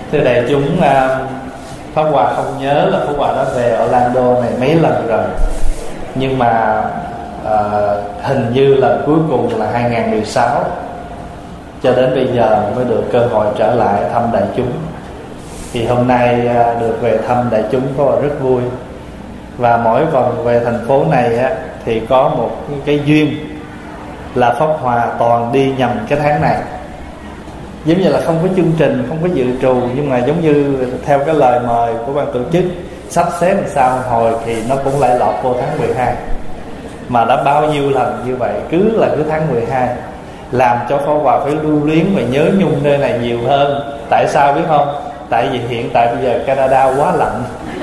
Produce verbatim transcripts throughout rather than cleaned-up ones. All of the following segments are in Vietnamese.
Thưa đại chúng, Pháp Hòa không nhớ là Pháp Hòa đã về Orlando này mấy lần rồi, nhưng mà à, hình như lần cuối cùng là hai nghìn không trăm mười sáu, cho đến bây giờ mới được cơ hội trở lại thăm đại chúng. Thì hôm nay à, được về thăm đại chúng Pháp Hòa rất vui. Và mỗi vòng về thành phố này á, thì có một cái duyên là Pháp Hòa toàn đi nhầm cái tháng này. Giống như là không có chương trình, không có dự trù, nhưng mà giống như theo cái lời mời của ban tổ chức sắp xếp làm sao hồi thì nó cũng lại lọt vô tháng mười hai. Mà đã bao nhiêu lần như vậy, cứ là cứ tháng mười hai, làm cho Pháp Hòa phải lưu luyến và nhớ nhung nơi này nhiều hơn. Tại sao biết không? Tại vì hiện tại bây giờ Canada quá lạnh.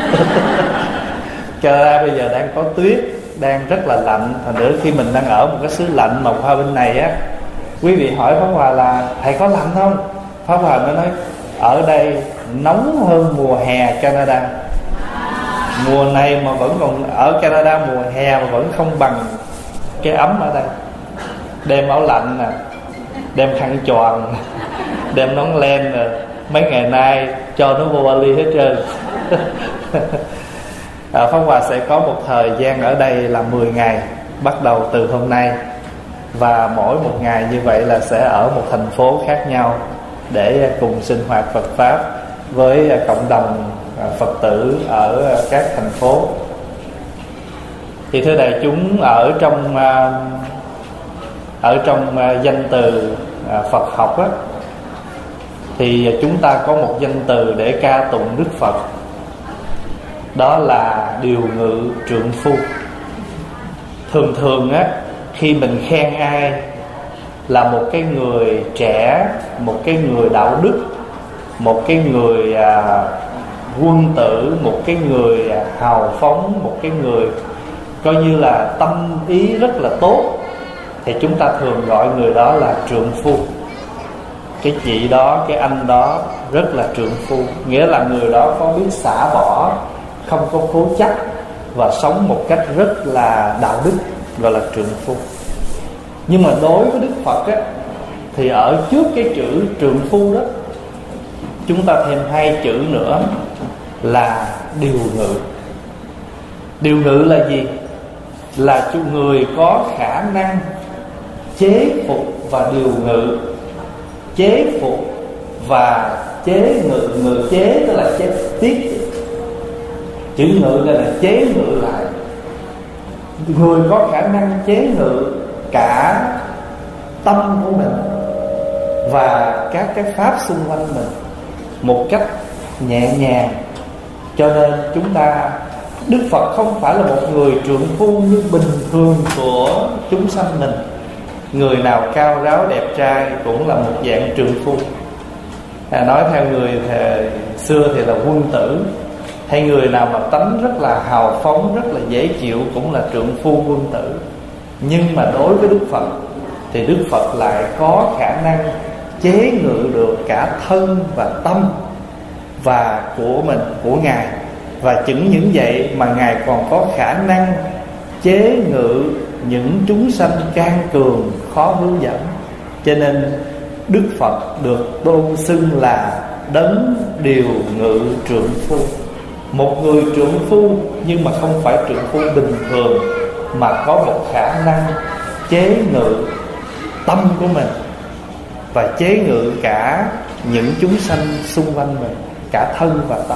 Canada bây giờ đang có tuyết, đang rất là lạnh. Thành nữa khi mình đang ở một cái xứ lạnh mà qua bên này á, quý vị hỏi Pháp Hòa là thầy có lạnh không? Pháp Hòa mới nói ở đây nóng hơn mùa hè Canada. Mùa này mà vẫn còn ở Canada, mùa hè mà vẫn không bằng cái ấm ở đây. Đem áo lạnh nè, đem khăn choàng, đem nón len nè, mấy ngày nay cho nó vô vali hết trơn. à, Pháp Hòa sẽ có một thời gian ở đây là mười ngày, bắt đầu từ hôm nay. Và mỗi một ngày như vậy là sẽ ở một thành phố khác nhau để cùng sinh hoạt Phật Pháp với cộng đồng Phật tử ở các thành phố. Thì thưa đại chúng, ở trong ở trong danh từ Phật học á, thì chúng ta có một danh từ để ca tụng Đức Phật, đó là điều ngự trượng phu. Thường thường á, khi mình khen ai là một cái người trẻ, một cái người đạo đức, một cái người à, quân tử, một cái người à, hào phóng, một cái người coi như là tâm ý rất là tốt, thì chúng ta thường gọi người đó là trượng phu. Cái chị đó, cái anh đó rất là trượng phu, nghĩa là người đó có biết xả bỏ, không có cố chấp và sống một cách rất là đạo đức, gọi là trượng phu. Nhưng mà đối với Đức Phật á, thì ở trước cái chữ trượng phu đó, chúng ta thêm hai chữ nữa là điều ngự. Điều ngự là gì? Là chủ người có khả năng chế phục và điều ngự. Chế phục và chế ngự. Ngự chế tức là chế tiết. Chữ ngự là, là chế ngự lại. Người có khả năng chế ngự cả tâm của mình và các cái pháp xung quanh mình một cách nhẹ nhàng. Cho nên chúng ta, Đức Phật không phải là một người trượng phu như bình thường của chúng sanh mình. Người nào cao ráo đẹp trai cũng là một dạng trượng phu. à, Nói theo người thời xưa thì là quân tử. Hay người nào mà tánh rất là hào phóng, rất là dễ chịu cũng là trượng phu quân tử. Nhưng mà đối với Đức Phật thì Đức Phật lại có khả năng chế ngự được cả thân và tâm và của mình, của Ngài. Và chẳng những vậy mà Ngài còn có khả năng chế ngự những chúng sanh can cường, khó hướng dẫn. Cho nên Đức Phật được tôn xưng là đấng điều ngự trượng phu. Một người trượng phu nhưng mà không phải trượng phu bình thường, mà có một khả năng chế ngự tâm của mình và chế ngự cả những chúng sanh xung quanh mình, cả thân và tâm.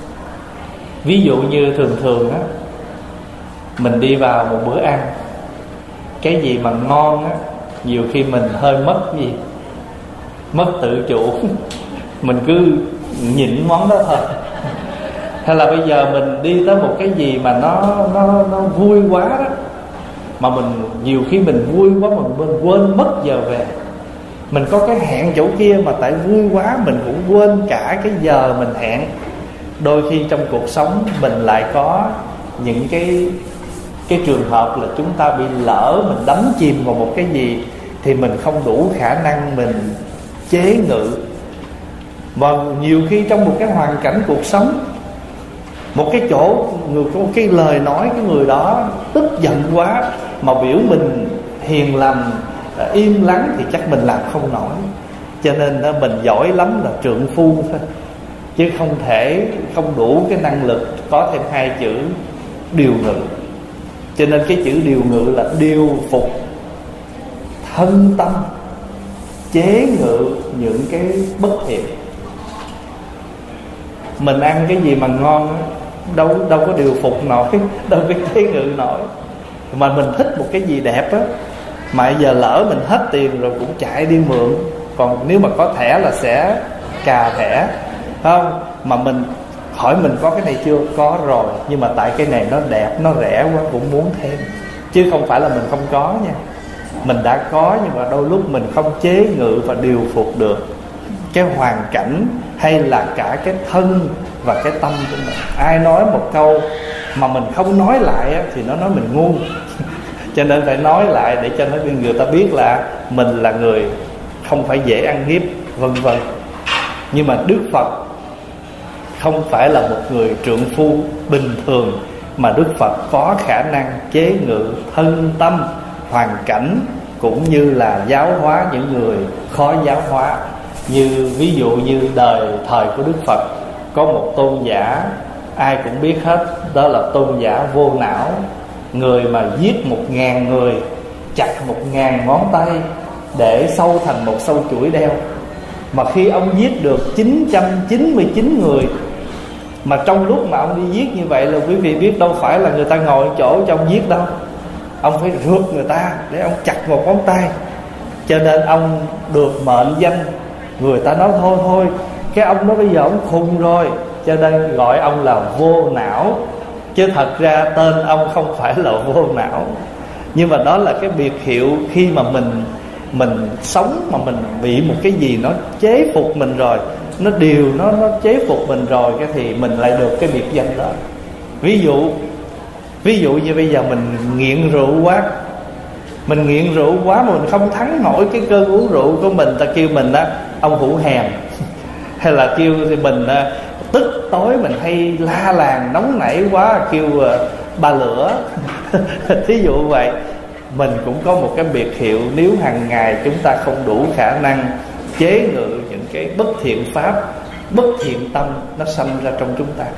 Ví dụ như thường thường á, mình đi vào một bữa ăn, cái gì mà ngon á, nhiều khi mình hơi mất gì, mất tự chủ. Mình cứ nhịn món đó thôi. Hay là bây giờ mình đi tới một cái gì mà nó nó nó vui quá đó, mà mình nhiều khi mình vui quá mà mình quên mất giờ về. Mình có cái hẹn chỗ kia mà tại vui quá mình cũng quên cả cái giờ mình hẹn. Đôi khi trong cuộc sống mình lại có những cái cái trường hợp là chúng ta bị lỡ, mình đắm chìm vào một cái gì thì mình không đủ khả năng mình chế ngự. Và nhiều khi trong một cái hoàn cảnh cuộc sống, một cái chỗ người có cái lời nói, cái người đó tức giận quá mà biểu mình hiền lành, im lắng thì chắc mình làm không nổi. Cho nên mình giỏi lắm là trượng phu thôi. chứ không thể không đủ cái năng lực có thêm hai chữ điều ngự. Cho nên cái chữ điều ngự là điều phục thân tâm, chế ngự những cái bất thiện. Mình ăn cái gì mà ngon đâu đâu có điều phục nổi, đâu biết chế ngự nổi. Mà mình thích một cái gì đẹp á, mà giờ lỡ mình hết tiền rồi cũng chạy đi mượn. Còn nếu mà có thẻ là sẽ cà thẻ, không? Mà mình hỏi mình có cái này chưa? Có rồi, nhưng mà tại cái này nó đẹp, nó rẻ quá cũng muốn thêm. Chứ không phải là mình không có nha. Mình đã có, nhưng mà đôi lúc mình không chế ngự và điều phục được cái hoàn cảnh hay là cả cái thân và cái tâm của mình. Ai nói một câu mà mình không nói lại á, thì nó nói mình ngu. Cho nên phải nói lại để cho nó người ta biết là mình là người không phải dễ ăn hiếp, vân vân. Nhưng mà Đức Phật không phải là một người trượng phu bình thường, mà Đức Phật có khả năng chế ngự thân tâm, hoàn cảnh, cũng như là giáo hóa những người khó giáo hóa. Như ví dụ như đời thời của Đức Phật có một tôn giả ai cũng biết hết, đó là tôn giả Vô Não. Người mà giết một ngàn người, chặt một ngàn ngón tay để sâu thành một sâu chuỗi đeo. Mà khi ông giết được chín trăm chín mươi chín người, mà trong lúc mà ông đi giết như vậy là quý vị biết đâu phải là người ta ngồi chỗ cho ông giết đâu. Ông phải rượt người ta để ông chặt một ngón tay. Cho nên ông được mệnh danh, người ta nói thôi thôi cái ông đó bây giờ ông khùng rồi, cho nên gọi ông là Vô Não. Chứ thật ra tên ông không phải là Vô Não. Nhưng mà đó là cái biệt hiệu khi mà mình Mình sống mà mình bị một cái gì nó chế phục mình rồi, nó điều nó, nó chế phục mình rồi, cái thì mình lại được cái biệt danh đó. Ví dụ Ví dụ như bây giờ mình nghiện rượu quá, Mình nghiện rượu quá mà mình không thắng nổi cái cơn uống rượu của mình, ta kêu mình đó ông hữu hèn. Hay là kêu thì mình tức tối mình hay la làng nóng nảy quá, kêu uh, ba lửa. Thí dụ vậy. Mình cũng có một cái biệt hiệu nếu hàng ngày chúng ta không đủ khả năng chế ngự những cái bất thiện pháp, bất thiện tâm nó sanh ra trong chúng ta.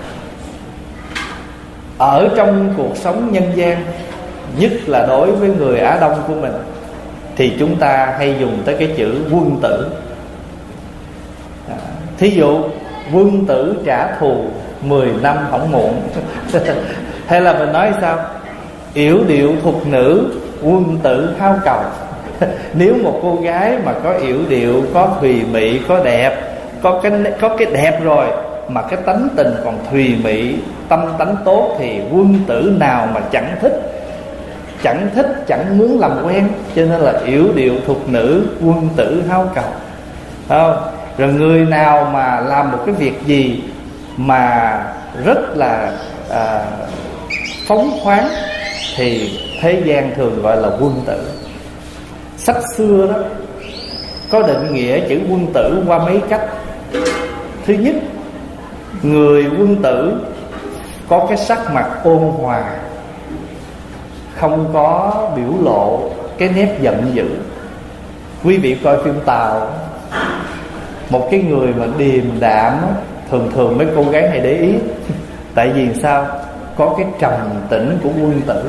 Ở trong cuộc sống nhân gian, nhất là đối với người Á Đông của mình, thì chúng ta hay dùng tới cái chữ quân tử. à, Thí dụ quân tử trả thù mười năm không muộn. Hay là mình nói sao? Yểu điệu thục nữ, quân tử hao cầu. Nếu một cô gái mà có yểu điệu, có thùy mị, có đẹp, Có cái, có cái đẹp rồi mà cái tánh tình còn thùy mị, tâm tánh tốt, thì quân tử nào mà chẳng thích. Chẳng thích, chẳng muốn làm quen. Cho nên là yểu điệu thục nữ, quân tử hao cầu. Không? Rồi người nào mà làm một cái việc gì mà rất là à, phóng khoáng thì thế gian thường gọi là quân tử. Sách xưa đó có định nghĩa chữ quân tử qua mấy cách. Thứ nhất, người quân tử có cái sắc mặt ôn hòa, không có biểu lộ cái nét giận dữ. Quý vị coi phim Tàu, một cái người mà điềm đạm, thường thường mấy cô gái hay để ý. Tại vì sao? Có cái trầm tĩnh của quân tử.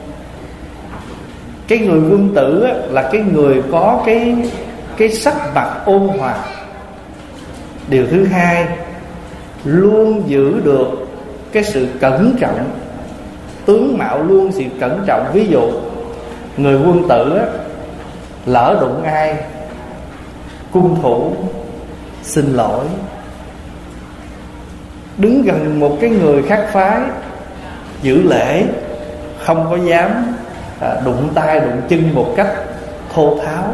Cái người quân tử á, là cái người có cái cái sắc mặt ôn hòa. Điều thứ hai, luôn giữ được cái sự cẩn trọng, tướng mạo luôn sự cẩn trọng. Ví dụ người quân tử á, lỡ đụng ai, cung thủ xin lỗi, đứng gần một cái người khác phái giữ lễ, không có dám à, đụng tay đụng chân một cách thô tháo.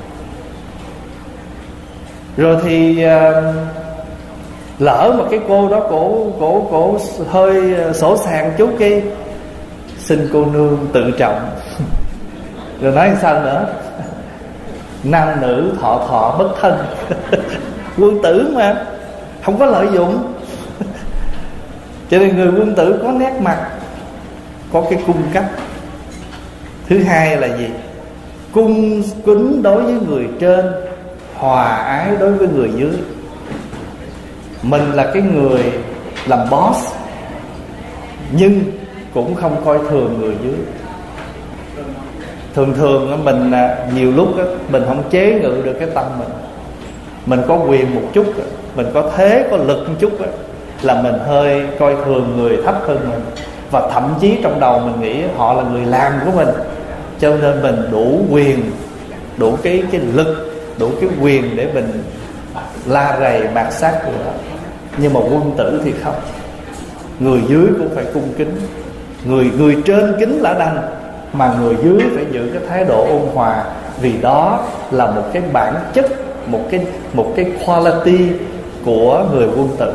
Rồi thì à, lỡ mà cái cô đó cổ cổ cổ hơi sổ sàng chút, cái xin cô nương tự trọng. Rồi nói sao nữa? Nam nữ thọ thọ bất thân. Quân tử mà không có lợi dụng. Cho nên người quân tử có nét mặt, có cái cung cách. Thứ hai là gì? Cung kính đối với người trên, hòa ái đối với người dưới. Mình là cái người làm boss, nhưng cũng không coi thường người dưới. Thường thường mình nhiều lúc mình không chế ngự được cái tâm mình. Mình có quyền một chút, mình có thế có lực một chút, là mình hơi coi thường người thấp hơn mình. Và thậm chí trong đầu mình nghĩ họ là người làm của mình, cho nên mình đủ quyền, đủ cái, cái lực, đủ cái quyền để mình la rầy mạt sát người đó. Nhưng mà quân tử thì không. Người dưới cũng phải cung kính. Người, người trên kính lã đành, mà người dưới phải giữ cái thái độ ôn hòa. Vì đó là một cái bản chất, Một cái, một cái quality của người quân tử.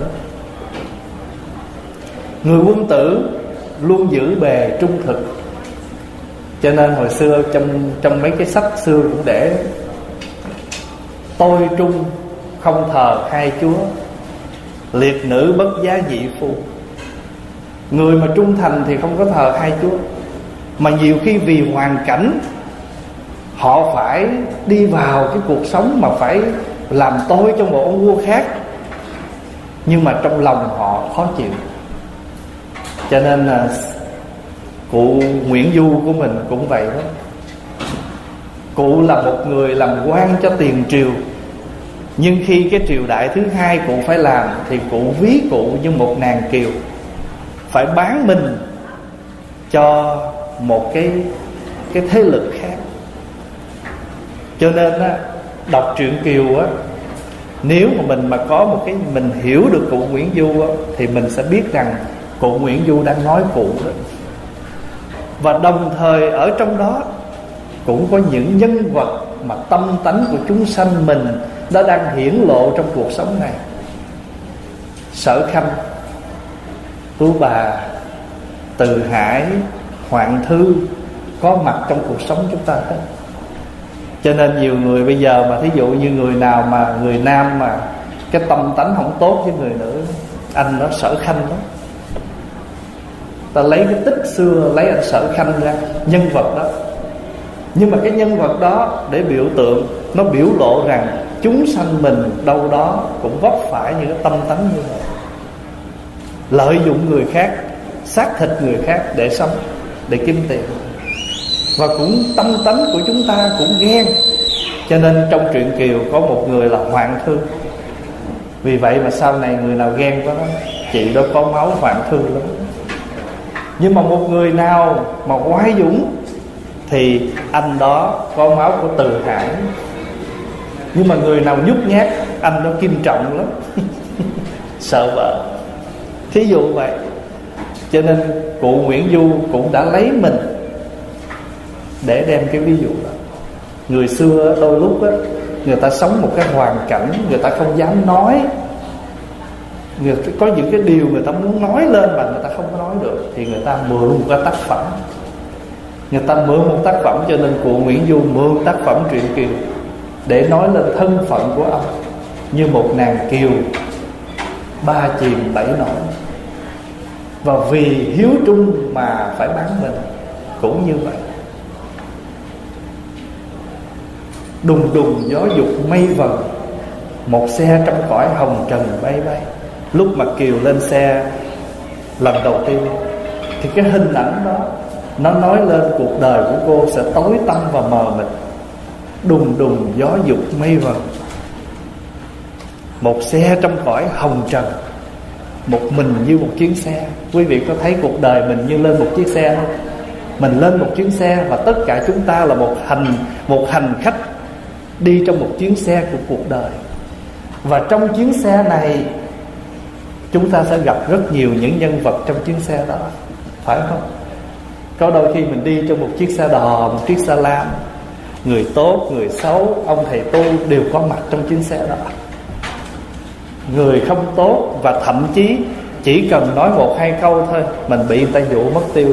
Người quân tử luôn giữ bề trung thực. Cho nên hồi xưa trong, trong mấy cái sách xưa cũng để: tôi trung không thờ hai chúa, liệt nữ bất giá dị phu. Người mà trung thành thì không có thờ hai chúa. Mà nhiều khi vì hoàn cảnh họ phải đi vào cái cuộc sống mà phải làm tôi cho một ông vua khác, nhưng mà trong lòng họ khó chịu. Cho nên là cụ Nguyễn Du của mình cũng vậy đó. Cụ là một người làm quan cho tiền triều, nhưng khi cái triều đại thứ hai cụ phải làm, thì cụ ví cụ như một nàng kiều, phải bán mình cho một cái, cái thế lực khác. Cho nên á, đọc truyện Kiều á, nếu mà mình mà có một cái, mình hiểu được cụ Nguyễn Du á, thì mình sẽ biết rằng cụ Nguyễn Du đang nói cụ đó. Và đồng thời ở trong đó cũng có những nhân vật mà tâm tánh của chúng sanh mình đã đang hiển lộ trong cuộc sống này. Sở Khanh, Tú Bà, Từ Hải, Hoạn Thư có mặt trong cuộc sống chúng ta hết. Cho nên nhiều người bây giờ mà thí dụ như người nào mà người nam mà cái tâm tánh không tốt với người nữ, anh đó Sở Khanh đó, ta lấy cái tích xưa, lấy anh Sở Khanh ra, nhân vật đó. Nhưng mà cái nhân vật đó để biểu tượng, nó biểu lộ rằng chúng sanh mình đâu đó cũng vấp phải những cái tâm tánh như vậy. Lợi dụng người khác, xác thịt người khác để sống, để kiếm tiền. Và cũng tâm tánh của chúng ta cũng ghen. Cho nên trong truyện Kiều có một người là Hoạn Thư. Vì vậy mà sau này người nào ghen có đó, chị đó có máu Hoạn Thư lắm. Nhưng mà một người nào mà oai dũng thì anh đó có máu của Từ Hải. Nhưng mà người nào nhút nhát, anh đó Kim Trọng lắm. Sợ vợ. Thí dụ vậy. Cho nên cụ Nguyễn Du cũng đã lấy mình để đem cái ví dụ đó. Người xưa đôi lúc đó, người ta sống một cái hoàn cảnh, người ta không dám nói, người ta, có những cái điều người ta muốn nói lên mà người ta không có nói được, thì người ta mượn một cái tác phẩm. Người ta mượn một tác phẩm, cho nên cụ Nguyễn Du mượn tác phẩm truyện Kiều để nói lên thân phận của ông như một nàng kiều ba chìm bảy nổi. Và vì hiếu trung mà phải bán mình, cũng như vậy. Đùng đùng gió dục mây vần, một xe trong cõi hồng trần bay bay. Lúc mà Kiều lên xe lần đầu tiên thì cái hình ảnh đó nó nói lên cuộc đời của cô sẽ tối tăm và mờ mịt. Đùng đùng gió dục mây vần, một xe trong cõi hồng trần, một mình như một chuyến xe. Quý vị có thấy cuộc đời mình như lên một chiếc xe không? Mình lên một chuyến xe và tất cả chúng ta là một hành một hành khách đi trong một chuyến xe của cuộc đời. Và trong chuyến xe này chúng ta sẽ gặp rất nhiều những nhân vật trong chuyến xe đó, phải không? Có đôi khi mình đi trong một chiếc xe đò, một chiếc xe lam, người tốt, người xấu, ông thầy tu đều có mặt trong chuyến xe đó. Người không tốt, và thậm chí chỉ cần nói một hai câu thôi mình bị người ta dụ mất tiêu.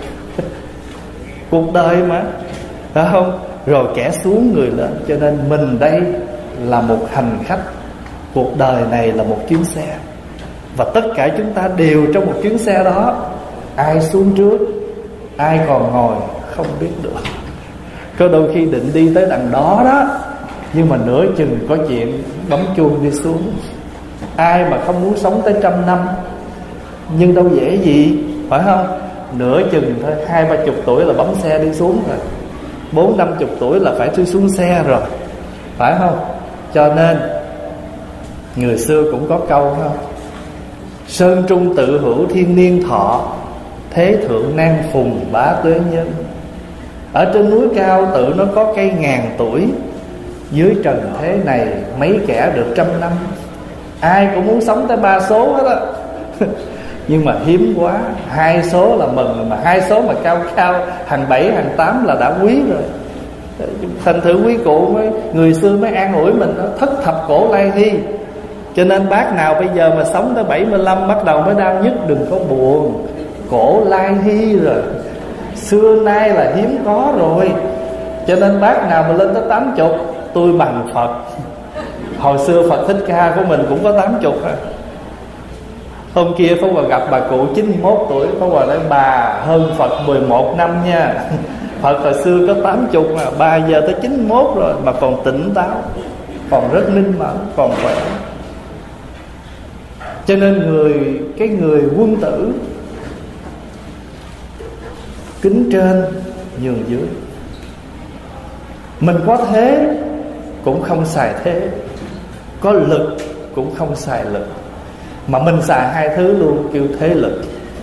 Cuộc đời mà, phải không? Rồi kẻ xuống người lên. Cho nên mình đây là một hành khách, cuộc đời này là một chuyến xe, và tất cả chúng ta đều trong một chuyến xe đó. Ai xuống trước, ai còn ngồi không biết được. Có đôi khi định đi tới đằng đó đó, nhưng mà nửa chừng có chuyện bấm chuông đi xuống. Ai mà không muốn sống tới trăm năm, nhưng đâu dễ gì, phải không? Nửa chừng thôi, hai ba chục tuổi là bấm xe đi xuống rồi, bốn năm chục tuổi là phải đi xuống xe rồi, phải không? Cho nên người xưa cũng có câu không? Sơn trung tự hữu thiên niên thọ, thế thượng nan phùng bá tuế nhân. Ở trên núi cao tự nó có cây ngàn tuổi, dưới trần thế này mấy kẻ được trăm năm. Ai cũng muốn sống tới ba số hết á nhưng mà hiếm quá. Hai số là mừng, mà hai số mà cao cao hàng bảy hàng tám là đã quý rồi. Thành thử quý cụ mới, người xưa mới an ủi mình đó, thất thập cổ lai thi. Cho nên bác nào bây giờ mà sống tới bảy mươi lăm bắt đầu mới đau nhức, đừng có buồn. Cổ lai thi rồi, xưa nay là hiếm có rồi. Cho nên bác nào mà lên tới tám chục, tôi bằng Phật. Hồi xưa Phật Thích Ca của mình cũng có tám chục à. Hôm kia Pháp Hòa gặp bà cụ chín mươi mốt tuổi. Pháp Hòa nói bà hơn Phật mười một năm nha. Phật hồi xưa có tám mươi mà bà giờ tới chín mươi mốt rồi mà còn tỉnh táo, còn rất minh mẫn, còn khỏe. Cho nên người cái người quân tử kính trên nhường dưới. Mình có thế cũng không xài thế, có lực cũng không xài lực. Mà mình xài hai thứ luôn, kêu thế lực.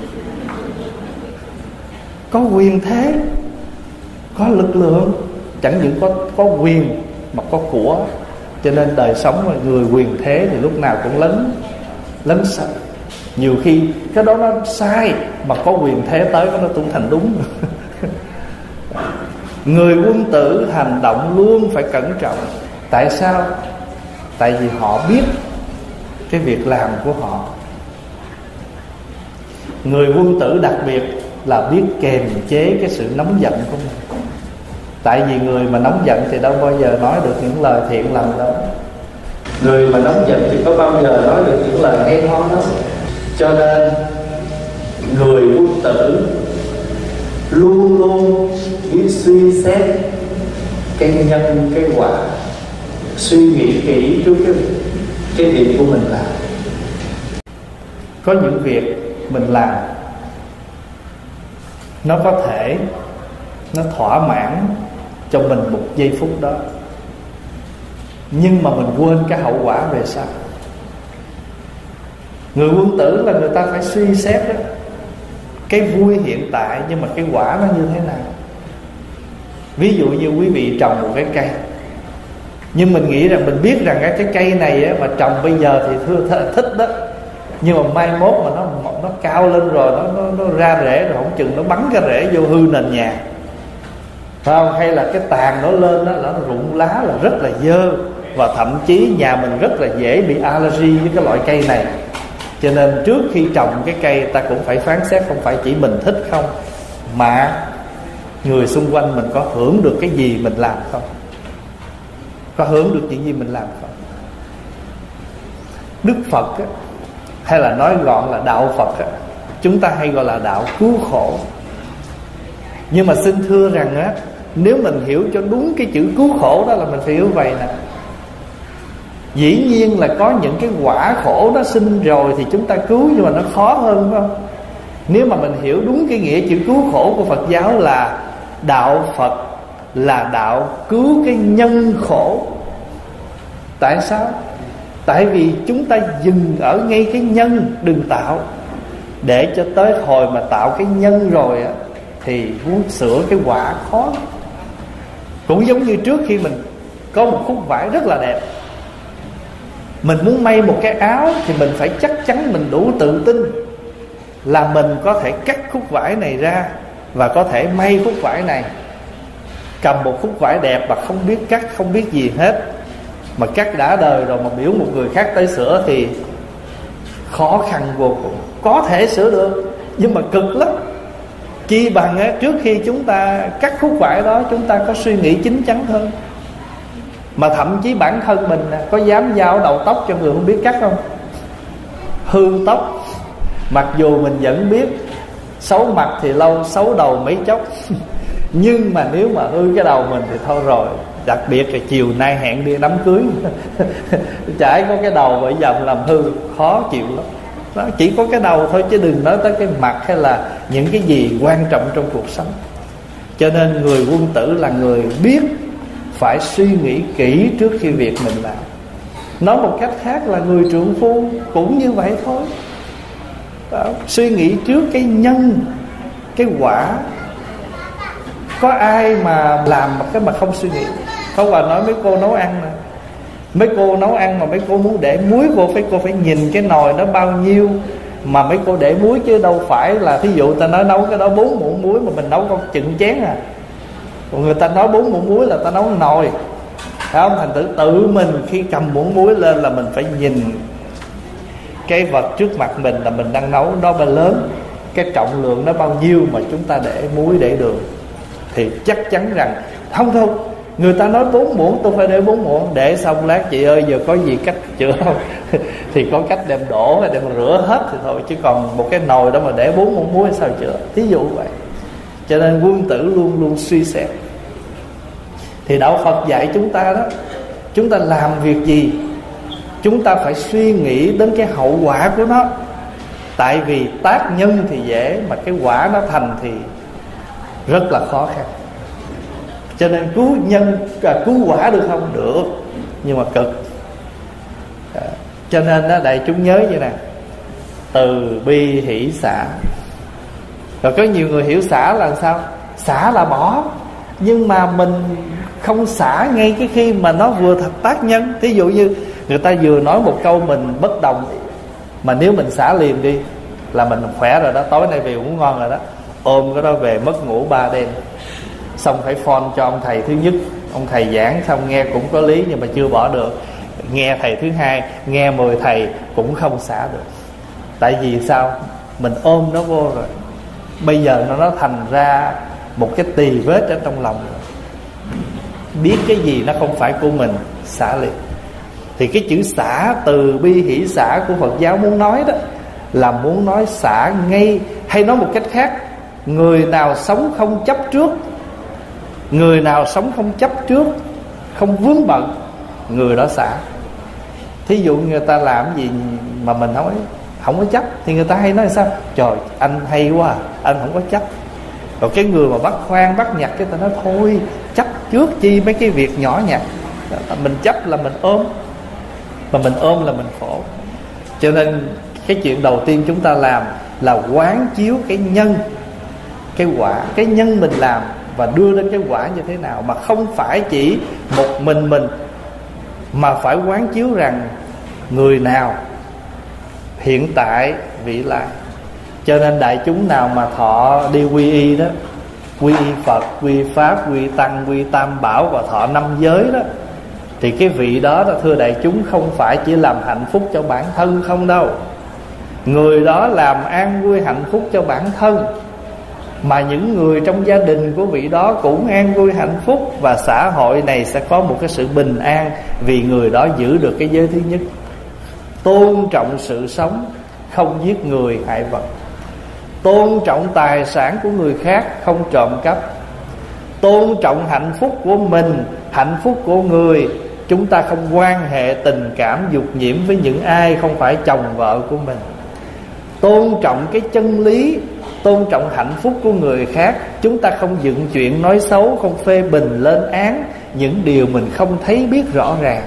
Có quyền thế, có lực lượng, chẳng những có, có quyền mà có của. Cho nên đời sống mà người quyền thế thì lúc nào cũng lấn lấn sợ. Nhiều khi cái đó nó sai, mà có quyền thế tới nó cũng thành đúng. Người quân tử hành động luôn phải cẩn trọng. Tại sao? Tại vì họ biết cái việc làm của họ. Người quân tử đặc biệt là biết kiềm chế cái sự nóng giận của mình. Tại vì người mà nóng giận thì đâu bao giờ nói được những lời thiện lành đâu. Người mà nóng giận thì có bao giờ nói được những lời hay ho đâu. Cho nên người quân tử luôn luôn biết suy xét cái nhân cái quả, suy nghĩ kỹ trước cái, cái việc của mình làm. Có những việc mình làm nó có thể nó thỏa mãn cho mình một giây phút đó, nhưng mà mình quên cái hậu quả về sau. Người quân tử là người ta phải suy xét đó, cái vui hiện tại nhưng mà cái quả nó như thế nào. Ví dụ như quý vị trồng một cái cây, nhưng mình nghĩ rằng mình biết rằng cái cây này á, mà trồng bây giờ thì thưa thích đó, nhưng mà mai mốt mà nó nó cao lên rồi, nó nó, nó ra rễ rồi, không chừng nó bắn cái rễ vô hư nền nhà, phải không? Hay là cái tàn nó lên đó là nó rụng lá là rất là dơ, và thậm chí nhà mình rất là dễ bị allergy với cái loại cây này. Cho nên trước khi trồng cái cây ta cũng phải phán xét, không phải chỉ mình thích không, mà người xung quanh mình có hưởng được cái gì mình làm không, có hưởng được những gì mình làm không. Đức Phật á, hay là nói gọn là đạo Phật á, chúng ta hay gọi là đạo cứu khổ. Nhưng mà xin thưa rằng á, nếu mình hiểu cho đúng cái chữ cứu khổ đó là mình phải hiểu vậy nè. Dĩ nhiên là có những cái quả khổ nó sinh rồi thì chúng ta cứu, nhưng mà nó khó hơn, phải không? Nếu mà mình hiểu đúng cái nghĩa chữ cứu khổ của Phật giáo là đạo Phật là đạo cứu cái nhân khổ. Tại sao? Tại vì chúng ta dừng ở ngay cái nhân, đừng tạo. Để cho tới hồi mà tạo cái nhân rồi á, thì muốn sửa cái quả khó. Cũng giống như trước khi mình có một khúc vải rất là đẹp, mình muốn may một cái áo thì mình phải chắc chắn mình đủ tự tin là mình có thể cắt khúc vải này ra và có thể may khúc vải này. Cầm một khúc vải đẹp mà không biết cắt, không biết gì hết, mà cắt đã đời rồi mà biểu một người khác tới sửa thì khó khăn vô cùng. Có thể sửa được nhưng mà cực lắm. Chi bằng á, trước khi chúng ta cắt khúc vải đó, chúng ta có suy nghĩ chín chắn hơn. Mà thậm chí bản thân mình có dám giao đầu tóc cho người không biết cắt không? Hư tóc. Mặc dù mình vẫn biết xấu mặt thì lâu, xấu đầu mấy chốc. Nhưng mà nếu mà hư cái đầu mình thì thôi rồi, đặc biệt là chiều nay hẹn đi đám cưới chả có cái đầu bởi dòng làm hư, khó chịu lắm. Đó, chỉ có cái đầu thôi chứ đừng nói tới cái mặt hay là những cái gì quan trọng trong cuộc sống. Cho nên người quân tử là người biết phải suy nghĩ kỹ trước khi việc mình làm. Nói một cách khác là người trượng phu cũng như vậy thôi. Đó, suy nghĩ trước cái nhân, cái quả. Có ai mà làm cái mà không suy nghĩ? Không, bà nói mấy cô nấu ăn nè, mấy cô nấu ăn mà mấy cô muốn để muối vô, phải cô phải nhìn cái nồi nó bao nhiêu mà mấy cô để muối, chứ đâu phải là thí dụ ta nói nấu cái đó bốn muỗng muối mà mình nấu con chừng chén à. Còn người ta nói bốn muỗng muối là ta nấu nồi, phải không? Thành tự tự mình khi cầm muỗng muối lên là mình phải nhìn cái vật trước mặt mình là mình đang nấu nó bao lớn, cái trọng lượng nó bao nhiêu mà chúng ta để muối để đường, thì chắc chắn rằng không thôi. Người ta nói bốn muỗng tôi phải để bốn muỗng, để xong lát chị ơi giờ có gì cách chữa không? Thì có cách đem đổ hay đem rửa hết thì thôi, chứ còn một cái nồi đó mà để bốn muỗng muối sao chữa? Thí dụ vậy. Cho nên quân tử luôn luôn suy xét. Thì đạo Phật dạy chúng ta đó, chúng ta làm việc gì chúng ta phải suy nghĩ đến cái hậu quả của nó. Tại vì tác nhân thì dễ, mà cái quả nó thành thì rất là khó khăn. Cho nên cứu nhân à, cứu quả được không? Được, nhưng mà cực. à, Cho nên đó, đại chúng nhớ như nè, từ bi hỷ xả. Rồi có nhiều người hiểu xả là sao? Xả là bỏ, nhưng mà mình không xả ngay cái khi mà nó vừa thật tác nhân. Thí dụ như người ta vừa nói một câu mình bất đồng, mà nếu mình xả liền đi là mình khỏe rồi đó, tối nay về ngủ ngon rồi đó. Ôm cái đó về mất ngủ ba đêm. Xong phải phone cho ông thầy thứ nhất, ông thầy giảng xong nghe cũng có lý nhưng mà chưa bỏ được. Nghe thầy thứ hai, nghe mười thầy cũng không xả được. Tại vì sao? Mình ôm nó vô rồi, bây giờ nó nó thành ra một cái tì vết ở trong lòng rồi. Biết cái gì nó không phải của mình, xả liền. Thì cái chữ xả, từ bi hỷ xả của Phật giáo muốn nói đó là muốn nói xả ngay. Hay nói một cách khác, người nào sống không chấp trước, người nào sống không chấp trước, không vướng bận, người đó xả. Thí dụ người ta làm gì mà mình không ấy, không có chấp, thì người ta hay nói sao? Trời, anh hay quá, anh không có chấp. Còn cái người mà bắt khoan bắt nhặt, cái ta nói thôi, chấp trước chi mấy cái việc nhỏ nhặt. Mình chấp là mình ôm, mà mình ôm là mình khổ. Cho nên cái chuyện đầu tiên chúng ta làm là quán chiếu cái nhân, cái quả. Cái nhân mình làm và đưa lên cái quả như thế nào, mà không phải chỉ một mình mình, mà phải quán chiếu rằng người nào hiện tại vị lai. Cho nên đại chúng nào mà thọ đi quy y đó, quy y Phật, quy Pháp, quy Tăng, quy Tam Bảo và thọ năm giới đó, thì cái vị đó, đó thưa đại chúng, không phải chỉ làm hạnh phúc cho bản thân không đâu. Người đó làm an vui hạnh phúc cho bản thân, mà những người trong gia đình của vị đó cũng an vui hạnh phúc, và xã hội này sẽ có một cái sự bình an, vì người đó giữ được cái giới thứ nhất: tôn trọng sự sống, không giết người hại vật; tôn trọng tài sản của người khác, không trộm cắp; tôn trọng hạnh phúc của mình, hạnh phúc của người. Chúng ta không quan hệ tình cảm dục nhiễm với những ai không phải chồng vợ của mình. Tôn trọng cái chân lý, tôn trọng hạnh phúc của người khác. Chúng ta không dựng chuyện nói xấu, không phê bình lên án những điều mình không thấy biết rõ ràng.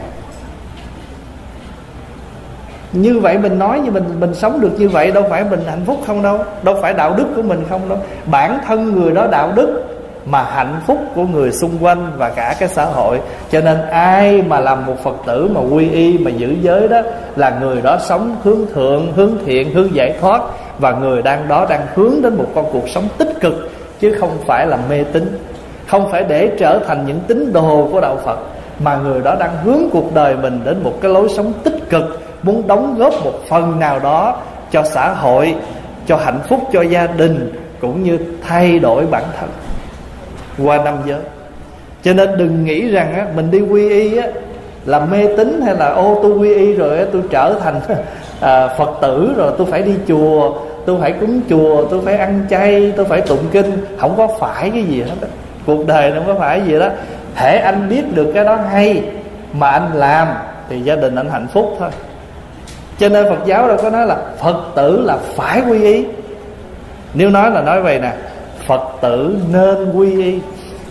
Như vậy mình nói như mình mình sống được như vậy, đâu phải mình hạnh phúc không đâu, đâu phải đạo đức của mình không đâu. Bản thân người đó đạo đức, mà hạnh phúc của người xung quanh và cả cái xã hội. Cho nên ai mà làm một Phật tử mà quy y, mà giữ giới đó, là người đó sống hướng thượng, hướng thiện, hướng giải thoát, và người đang đó đang hướng đến một con cuộc sống tích cực, chứ không phải là mê tín, không phải để trở thành những tín đồ của đạo Phật, mà người đó đang hướng cuộc đời mình đến một cái lối sống tích cực, muốn đóng góp một phần nào đó cho xã hội, cho hạnh phúc cho gia đình, cũng như thay đổi bản thân qua năm giới. Cho nên đừng nghĩ rằng á, mình đi quy y á, là mê tín, hay là ô tôi quy y rồi á, tôi trở thành à, Phật tử rồi, tôi phải đi chùa, tôi phải cúng chùa, tôi phải ăn chay, tôi phải tụng kinh. Không có phải cái gì hết đó. Cuộc đời nó không có phải gì đó. Hễ anh biết được cái đó hay mà anh làm thì gia đình anh hạnh phúc thôi. Cho nên Phật giáo đâu có nói là Phật tử là phải quy y. Nếu nói là nói vậy nè, Phật tử nên quy y.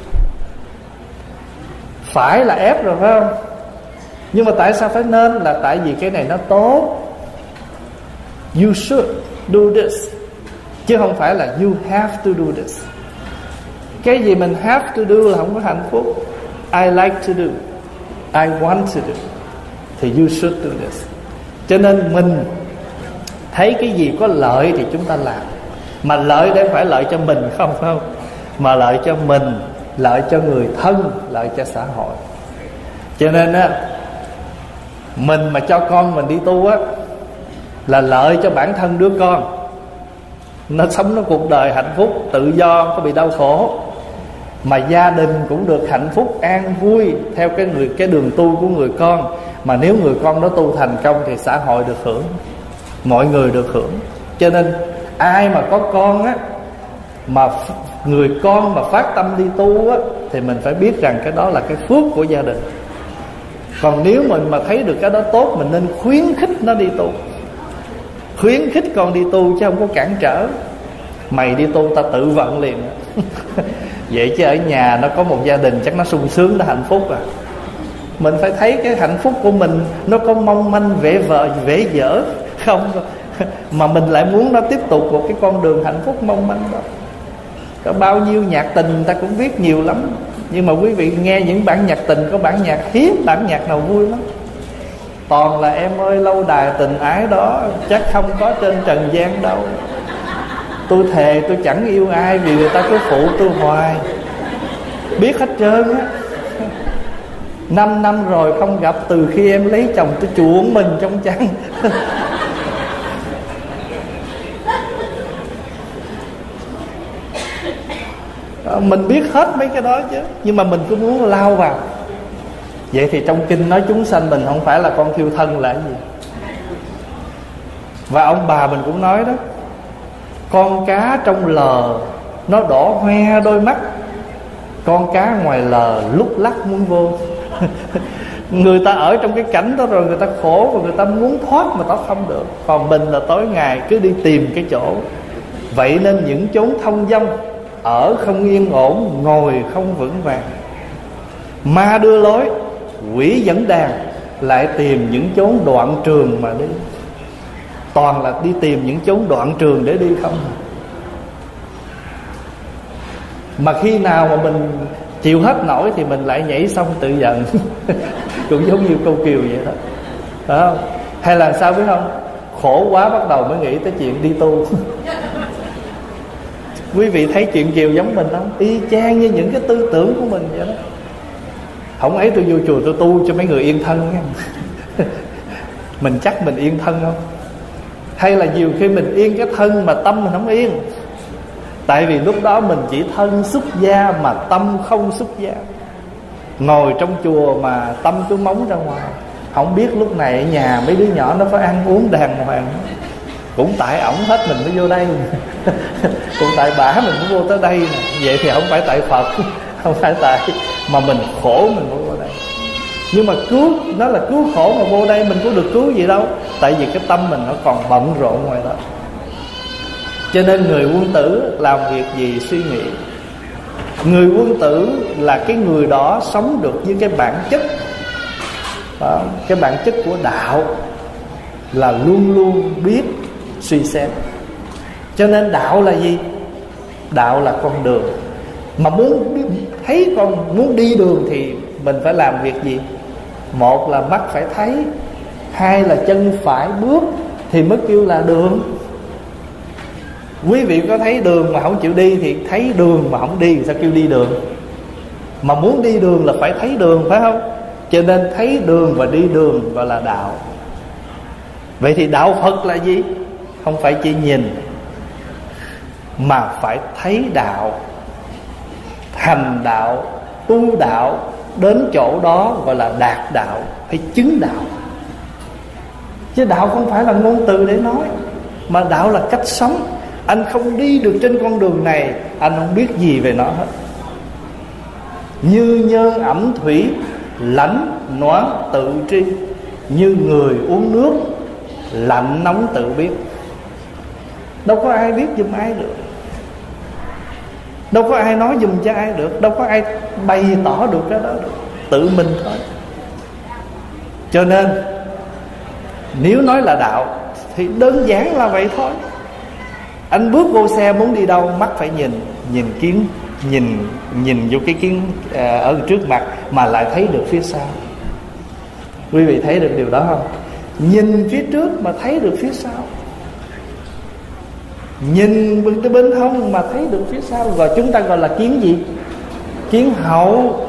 Phải là ép rồi phải không? Nhưng mà tại sao phải nên? Là tại vì cái này nó tốt. You should do this, chứ không phải là you have to do this. Cái gì mình have to do là không có hạnh phúc. I like to do, I want to do, thì you should do this. Cho nên mình thấy cái gì có lợi thì chúng ta làm. Mà lợi đây phải lợi cho mình không không, mà lợi cho mình, lợi cho người thân, lợi cho xã hội. Cho nên á, mình mà cho con mình đi tu á là lợi cho bản thân đứa con, nó sống nó cuộc đời hạnh phúc, tự do, không bị đau khổ. Mà gia đình cũng được hạnh phúc, an vui theo cái người cái đường tu của người con. Mà nếu người con đó tu thành công thì xã hội được hưởng, mọi người được hưởng. Cho nên ai mà có con á, mà người con mà phát tâm đi tu á, thì mình phải biết rằng cái đó là cái phước của gia đình. Còn nếu mình mà thấy được cái đó tốt, mình nên khuyến khích nó đi tu, khuyến khích con đi tu chứ không có cản trở. Mày đi tu ta tự vận liền. Vậy chứ ở nhà nó có một gia đình chắc nó sung sướng, nó hạnh phúc à. Mình phải thấy cái hạnh phúc của mình nó có mong manh vẻ vợ vẻ vỡ không, mà mình lại muốn nó tiếp tục một cái con đường hạnh phúc mong manh đó. Có bao nhiêu nhạc tình ta cũng viết nhiều lắm, nhưng mà quý vị nghe những bản nhạc tình, có bản nhạc hiếm bản nhạc nào vui lắm. Toàn là em ơi lâu đài tình ái đó, chắc không có trên trần gian đâu. Tôi thề tôi chẳng yêu ai vì người ta cứ phụ tôi hoài. Biết hết trơn á. Năm năm rồi không gặp, từ khi em lấy chồng tôi chuộng mình trong chăn. Mình biết hết mấy cái đó chứ, nhưng mà mình cứ muốn lao vào. Vậy thì trong kinh nói chúng sanh mình không phải là con thiêu thân là cái gì. Và ông bà mình cũng nói đó, con cá trong lờ nó đỏ hoe đôi mắt, con cá ngoài lờ lúc lắc muốn vô. Người ta ở trong cái cảnh đó rồi, người ta khổ và người ta muốn thoát mà thoát không được. Còn mình là tối ngày cứ đi tìm cái chỗ. Vậy nên những chốn thông dong, ở không yên ổn, ngồi không vững vàng. Ma đưa lối, quỷ dẫn đàn, lại tìm những chốn đoạn trường mà đi. Toàn là đi tìm những chốn đoạn trường để đi không. Mà khi nào mà mình chịu hết nổi thì mình lại nhảy xong tự giận. Cũng giống như câu Kiều vậy đó, phải không? Hay là sao biết không? Khổ quá bắt đầu mới nghĩ tới chuyện đi tu. Quý vị thấy chuyện Kiều giống mình không? Y chang như những cái tư tưởng của mình vậy đó. Không ấy tôi vô chùa tôi tu cho mấy người yên thân nha. Mình chắc mình yên thân không? Hay là nhiều khi mình yên cái thân mà tâm mình không yên. Tại vì lúc đó mình chỉ thân xuất gia mà tâm không xuất gia. Ngồi trong chùa mà tâm cứ móng ra ngoài. Không biết lúc này ở nhà mấy đứa nhỏ nó phải ăn uống đàng hoàng. Cũng tại ổng hết mình mới vô đây. Cũng tại bả mình mới vô tới đây nè. Vậy thì không phải tại Phật, không phải tại, mà mình khổ mình mới vô đây. Nhưng mà cứu, nó là cứu khổ mà vô đây mình có được cứu gì đâu. Tại vì cái tâm mình nó còn bận rộn ngoài đó. Cho nên người quân tử làm việc gì suy nghĩ. Người quân tử là cái người đó sống được với cái bản chất đó, cái bản chất của đạo là luôn luôn biết suy xét. Cho nên đạo là gì? Đạo là con đường. Mà muốn thấy con, muốn đi đường thì mình phải làm việc gì? Một là mắt phải thấy, hai là chân phải bước thì mới kêu là đường. Quý vị có thấy đường mà không chịu đi thì thấy đường mà không đi sao kêu đi đường? Mà muốn đi đường là phải thấy đường, phải không? Cho nên thấy đường và đi đường gọi là đạo. Vậy thì đạo Phật là gì? Không phải chỉ nhìn, mà phải thấy đạo, hành đạo, tu đạo. Đến chỗ đó gọi là đạt đạo, phải chứng đạo. Chứ đạo không phải là ngôn từ để nói, mà đạo là cách sống. Anh không đi được trên con đường này, anh không biết gì về nó hết. Như nhơn ẩm thủy, lãnh noáng tự tri. Như người uống nước, lạnh nóng tự biết. Đâu có ai biết giùm ai được, đâu có ai nói giùm cho ai được, đâu có ai bày tỏ được cái đó được, tự mình thôi. Cho nên nếu nói là đạo thì đơn giản là vậy thôi. Anh bước vô xe muốn đi đâu, mắt phải nhìn, nhìn kiến, nhìn nhìn vô cái kiến à, ở trước mặt mà lại thấy được phía sau. Quý vị thấy được điều đó không? Nhìn phía trước mà thấy được phía sau, nhìn bên bên hông mà thấy được phía sau, và chúng ta gọi là kiến gì? Kiến hậu.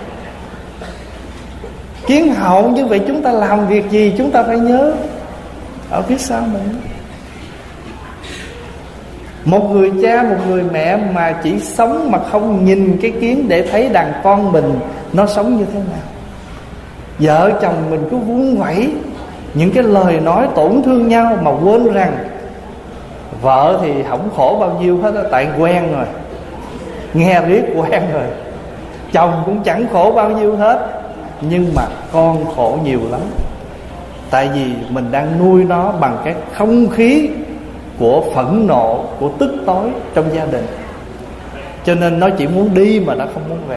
Kiến hậu như vậy chúng ta làm việc gì chúng ta phải nhớ ở phía sau mình. Một người cha, một người mẹ mà chỉ sống mà không nhìn cái kiến để thấy đàn con mình nó sống như thế nào. Vợ chồng mình cứ vun vẩy những cái lời nói tổn thương nhau mà quên rằng vợ thì không khổ bao nhiêu hết đó, tại quen rồi, nghe riết quen rồi. Chồng cũng chẳng khổ bao nhiêu hết, nhưng mà con khổ nhiều lắm. Tại vì mình đang nuôi nó bằng cái không khí của phẫn nộ, của tức tối trong gia đình. Cho nên nó chỉ muốn đi mà nó không muốn về.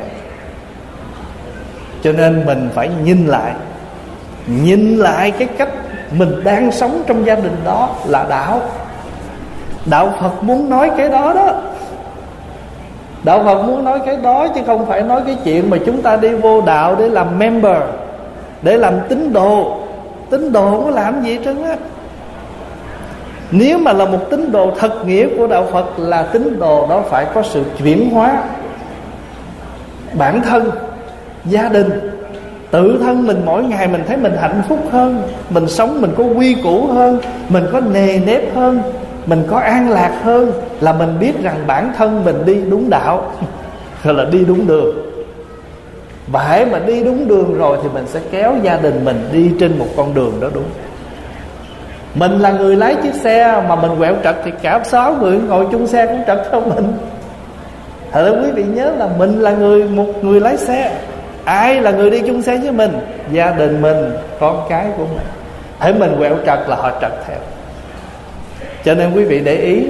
Cho nên mình phải nhìn lại, nhìn lại cái cách mình đang sống trong gia đình, đó là đạo. Đạo Phật muốn nói cái đó đó. Đạo Phật muốn nói cái đó, chứ không phải nói cái chuyện mà chúng ta đi vô đạo để làm member, để làm tín đồ. Tín đồ không có làm gì hết trơn á. Nếu mà là một tín đồ thật nghĩa của đạo Phật, là tín đồ đó phải có sự chuyển hóa bản thân, gia đình, tự thân mình. Mỗi ngày mình thấy mình hạnh phúc hơn, mình sống mình có quy củ hơn, mình có nề nếp hơn, mình có an lạc hơn, là mình biết rằng bản thân mình đi đúng đạo gọi là đi đúng đường. Và hễ mà đi đúng đường rồi thì mình sẽ kéo gia đình mình đi trên một con đường đó đúng. Mình là người lái chiếc xe mà mình quẹo trật thì cả sáu người ngồi chung xe cũng trật theo mình. Thật ra quý vị nhớ là mình là người một người lái xe. Ai là người đi chung xe với mình? Gia đình mình, con cái của mình. Hễ mình quẹo trật là họ trật theo. Cho nên quý vị để ý,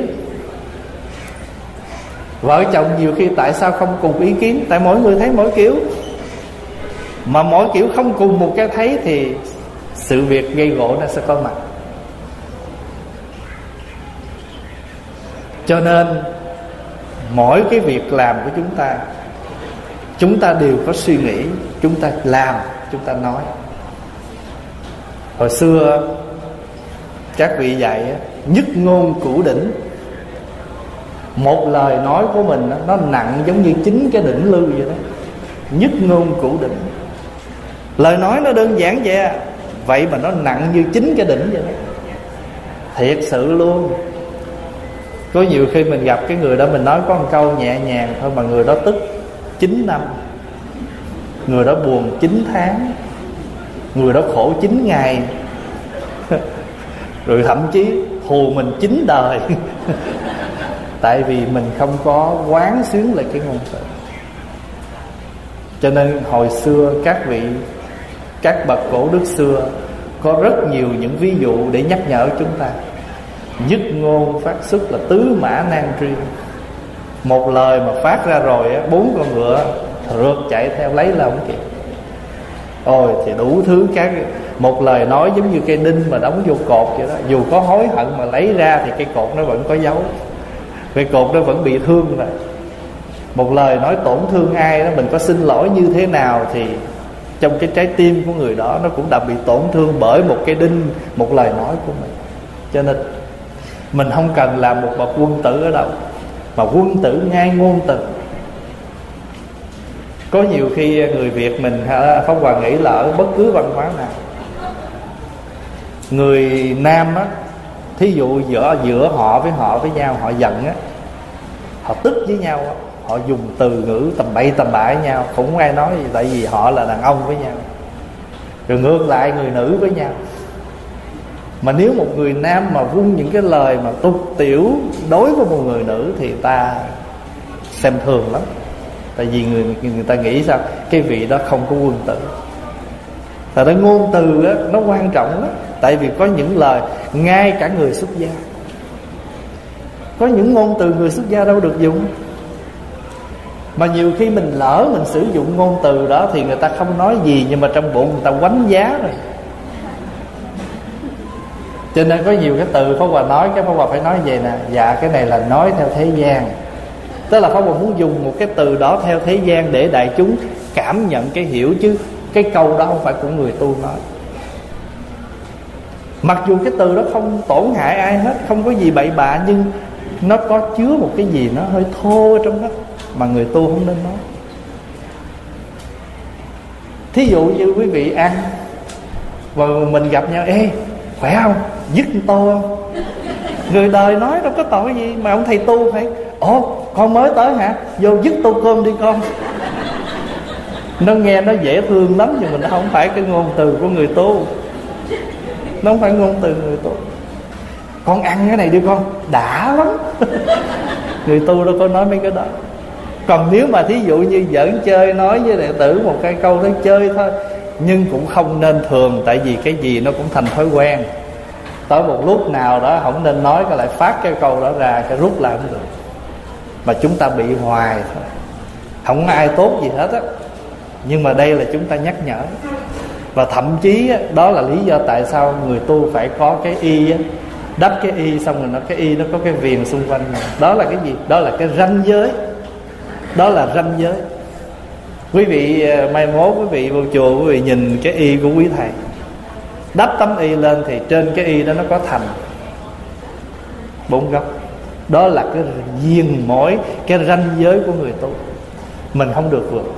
vợ chồng nhiều khi tại sao không cùng ý kiến? Tại mỗi người thấy mỗi kiểu. Mà mỗi kiểu không cùng một cái thấy thì sự việc gây gổ nó sẽ có mặt. Cho nên mỗi cái việc làm của chúng ta, chúng ta đều có suy nghĩ, chúng ta làm, chúng ta nói. Hồi xưa các vị dạy nhất ngôn cửu đỉnh. Một lời nói của mình nó nặng giống như chín cái đỉnh lư vậy đó. Nhất ngôn cửu đỉnh. Lời nói nó đơn giản vậy à, vậy mà nó nặng như chín cái đỉnh vậy đó. Thiệt sự luôn. Có nhiều khi mình gặp cái người đó, mình nói có một câu nhẹ nhàng thôi mà người đó tức chín năm, người đó buồn chín tháng, người đó khổ chín ngày rồi thậm chí thù mình chín đời tại vì mình không có quán xuyến lại cái ngôn từ. Cho nên hồi xưa các vị, các bậc cổ đức xưa có rất nhiều những ví dụ để nhắc nhở chúng ta. Nhất ngôn phát xuất là tứ mã nan truy. Một lời mà phát ra rồi á, bốn con ngựa rượt chạy theo lấy là không kịp. Ôi thì đủ thứ các. Một lời nói giống như cây đinh mà đóng vô cột vậy đó. Dù có hối hận mà lấy ra thì cây cột nó vẫn có dấu, cây cột nó vẫn bị thương rồi. Một lời nói tổn thương ai đó, mình có xin lỗi như thế nào thì trong cái trái tim của người đó nó cũng đã bị tổn thương bởi một cái đinh, một lời nói của mình. Cho nên mình không cần làm một bậc quân tử ở đâu, mà quân tử ngay ngôn từ. Có nhiều khi người Việt mình, Pháp Hòa nghĩ là ở bất cứ văn hóa nào, người Nam á, thí dụ giữa giữa họ với họ với nhau, họ giận á, họ tức với nhau á, họ dùng từ ngữ tầm bậy tầm bạ với nhau, cũng không ai nói gì, tại vì họ là đàn ông với nhau. Rồi ngược lại người nữ với nhau. Mà nếu một người nam mà vung những cái lời mà tục tiểu đối với một người nữ thì ta xem thường lắm. Tại vì người, người ta nghĩ sao cái vị đó không có quân tử. Tại đó ngôn từ á, nó quan trọng lắm. Tại vì có những lời ngay cả người xuất gia, có những ngôn từ người xuất gia đâu được dùng. Mà nhiều khi mình lỡ mình sử dụng ngôn từ đó thì người ta không nói gì, nhưng mà trong bụng người ta quánh giá rồi. Cho nên có nhiều cái từ Pháp Hòa nói, cái Pháp Hòa phải nói vậy nè: dạ cái này là nói theo thế gian. Tức là Pháp Hòa muốn dùng một cái từ đó theo thế gian để đại chúng cảm nhận cái hiểu, chứ cái câu đó không phải của người tu nói. Mặc dù cái từ đó không tổn hại ai hết, không có gì bậy bạ, nhưng nó có chứa một cái gì nó hơi thô trong đó mà người tu không nên nói. Thí dụ như quý vị ăn và mình gặp nhau: ê khỏe không, dứt tô không? Người đời nói đâu có tội gì, mà ông thầy tu phải: ồ con mới tới hả, vô dứt tô cơm đi con. Nó nghe nó dễ thương lắm, nhưng mà nó không phải cái ngôn từ của người tu. Nó không phải ngôn từ người tu. Con ăn cái này đi con, đã lắm. Người tu đâu có nói mấy cái đó. Còn nếu mà thí dụ như giỡn chơi nói với đệ tử một cái câu đó chơi thôi, nhưng cũng không nên thường. Tại vì cái gì nó cũng thành thói quen. Tới một lúc nào đó không nên nói, cái lại phát cái câu đó ra, cái rút lại không được. Mà chúng ta bị hoài thôi, không có ai tốt gì hết á. Nhưng mà đây là chúng ta nhắc nhở. Và thậm chí á, đó là lý do tại sao người tu phải có cái y á, đắp cái y xong rồi nó cái y nó có cái viền xung quanh này. Đó là cái gì? Đó là cái ranh giới. Đó là ranh giới. Quý vị mai mốt quý vị vô chùa, quý vị nhìn cái y của quý thầy, đắp tấm y lên thì trên cái y đó nó có thành bốn góc. Đó là cái viền mỏi, cái ranh giới của người tu. Mình không được vượt.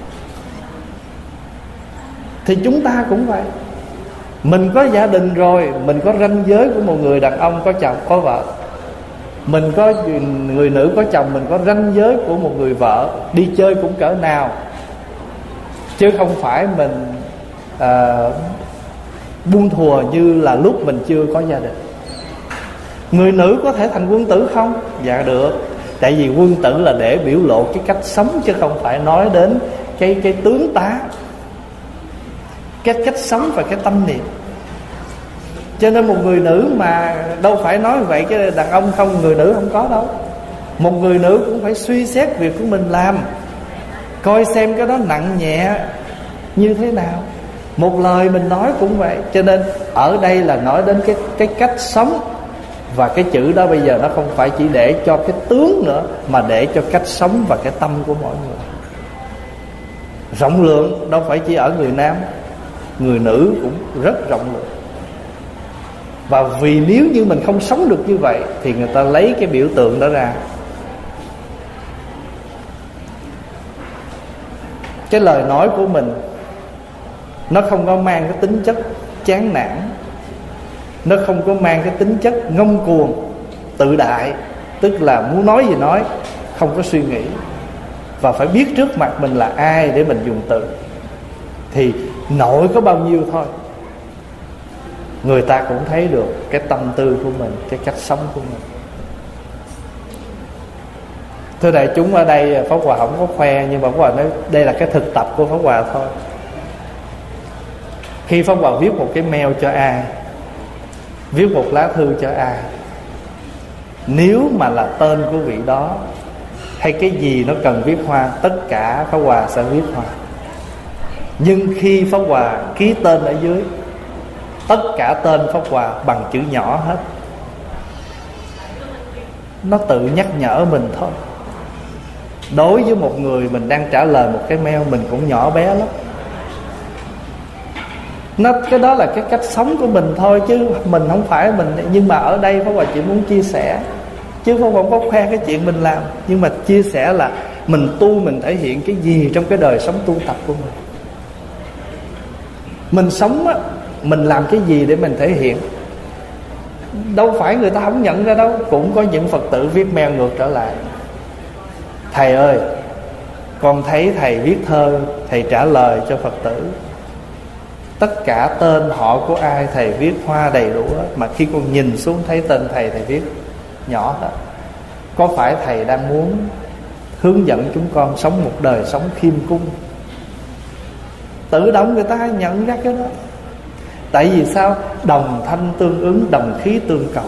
Thì chúng ta cũng vậy. Mình có gia đình rồi, mình có ranh giới của một người đàn ông có chồng có vợ. Mình có người nữ có chồng, mình có ranh giới của một người vợ. Đi chơi cũng cỡ nào, chứ không phải mình à, buông thùa như là lúc mình chưa có gia đình. Người nữ có thể thành quân tử không? Dạ được. Tại vì quân tử là để biểu lộ cái cách sống, chứ không phải nói đến cái, cái tướng tá, cái cách sống và cái tâm niệm. Cho nên một người nữ mà đâu phải nói vậy cái đàn ông không, người nữ không có đâu. Một người nữ cũng phải suy xét việc của mình làm, coi xem cái đó nặng nhẹ như thế nào. Một lời mình nói cũng vậy. Cho nên ở đây là nói đến cái, cái cách sống. Và cái chữ đó bây giờ nó không phải chỉ để cho cái tướng nữa, mà để cho cách sống và cái tâm của mỗi người. Rộng lượng đâu phải chỉ ở người nam, người nữ cũng rất rộng lượng. Và vì nếu như mình không sống được như vậy thì người ta lấy cái biểu tượng đó ra. Cái lời nói của mình nó không có mang cái tính chất chán nản, nó không có mang cái tính chất ngông cuồng, tự đại. Tức là muốn nói gì nói, không có suy nghĩ. Và phải biết trước mặt mình là ai để mình dùng từ. Thì nội có bao nhiêu thôi, người ta cũng thấy được cái tâm tư của mình, cái cách sống của mình. Thưa đại chúng, ở đây Pháp Hòa không có khoe, nhưng mà Pháp Hòa nói đây là cái thực tập của Pháp Hòa thôi. Khi Pháp Hòa viết một cái mail cho ai, viết một lá thư cho ai, nếu mà là tên của vị đó hay cái gì nó cần viết hoa, tất cả Pháp Hòa sẽ viết hoa. Nhưng khi Pháp Hòa ký tên ở dưới, tất cả tên Pháp Hòa bằng chữ nhỏ hết. Nó tự nhắc nhở mình thôi. Đối với một người mình đang trả lời một cái mail, mình cũng nhỏ bé lắm. Nó, cái đó là cái cách sống của mình thôi, chứ mình không phải mình. Nhưng mà ở đây Pháp Hòa chỉ muốn chia sẻ, chứ Pháp Hòa không có khoe cái chuyện mình làm. Nhưng mà chia sẻ là mình tu, mình thể hiện cái gì trong cái đời sống tu tập của mình. Mình sống á, mình làm cái gì để mình thể hiện. Đâu phải người ta không nhận ra đâu. Cũng có những Phật tử viết mail ngược trở lại: thầy ơi, con thấy thầy viết thơ, thầy trả lời cho Phật tử, tất cả tên họ của ai thầy viết hoa đầy đủ hết, mà khi con nhìn xuống thấy tên thầy, thầy viết nhỏ hết. Có phải thầy đang muốn hướng dẫn chúng con sống một đời sống khiêm cung. Tự động người ta nhận ra cái đó. Tại vì sao? Đồng thanh tương ứng, đồng khí tương cầu.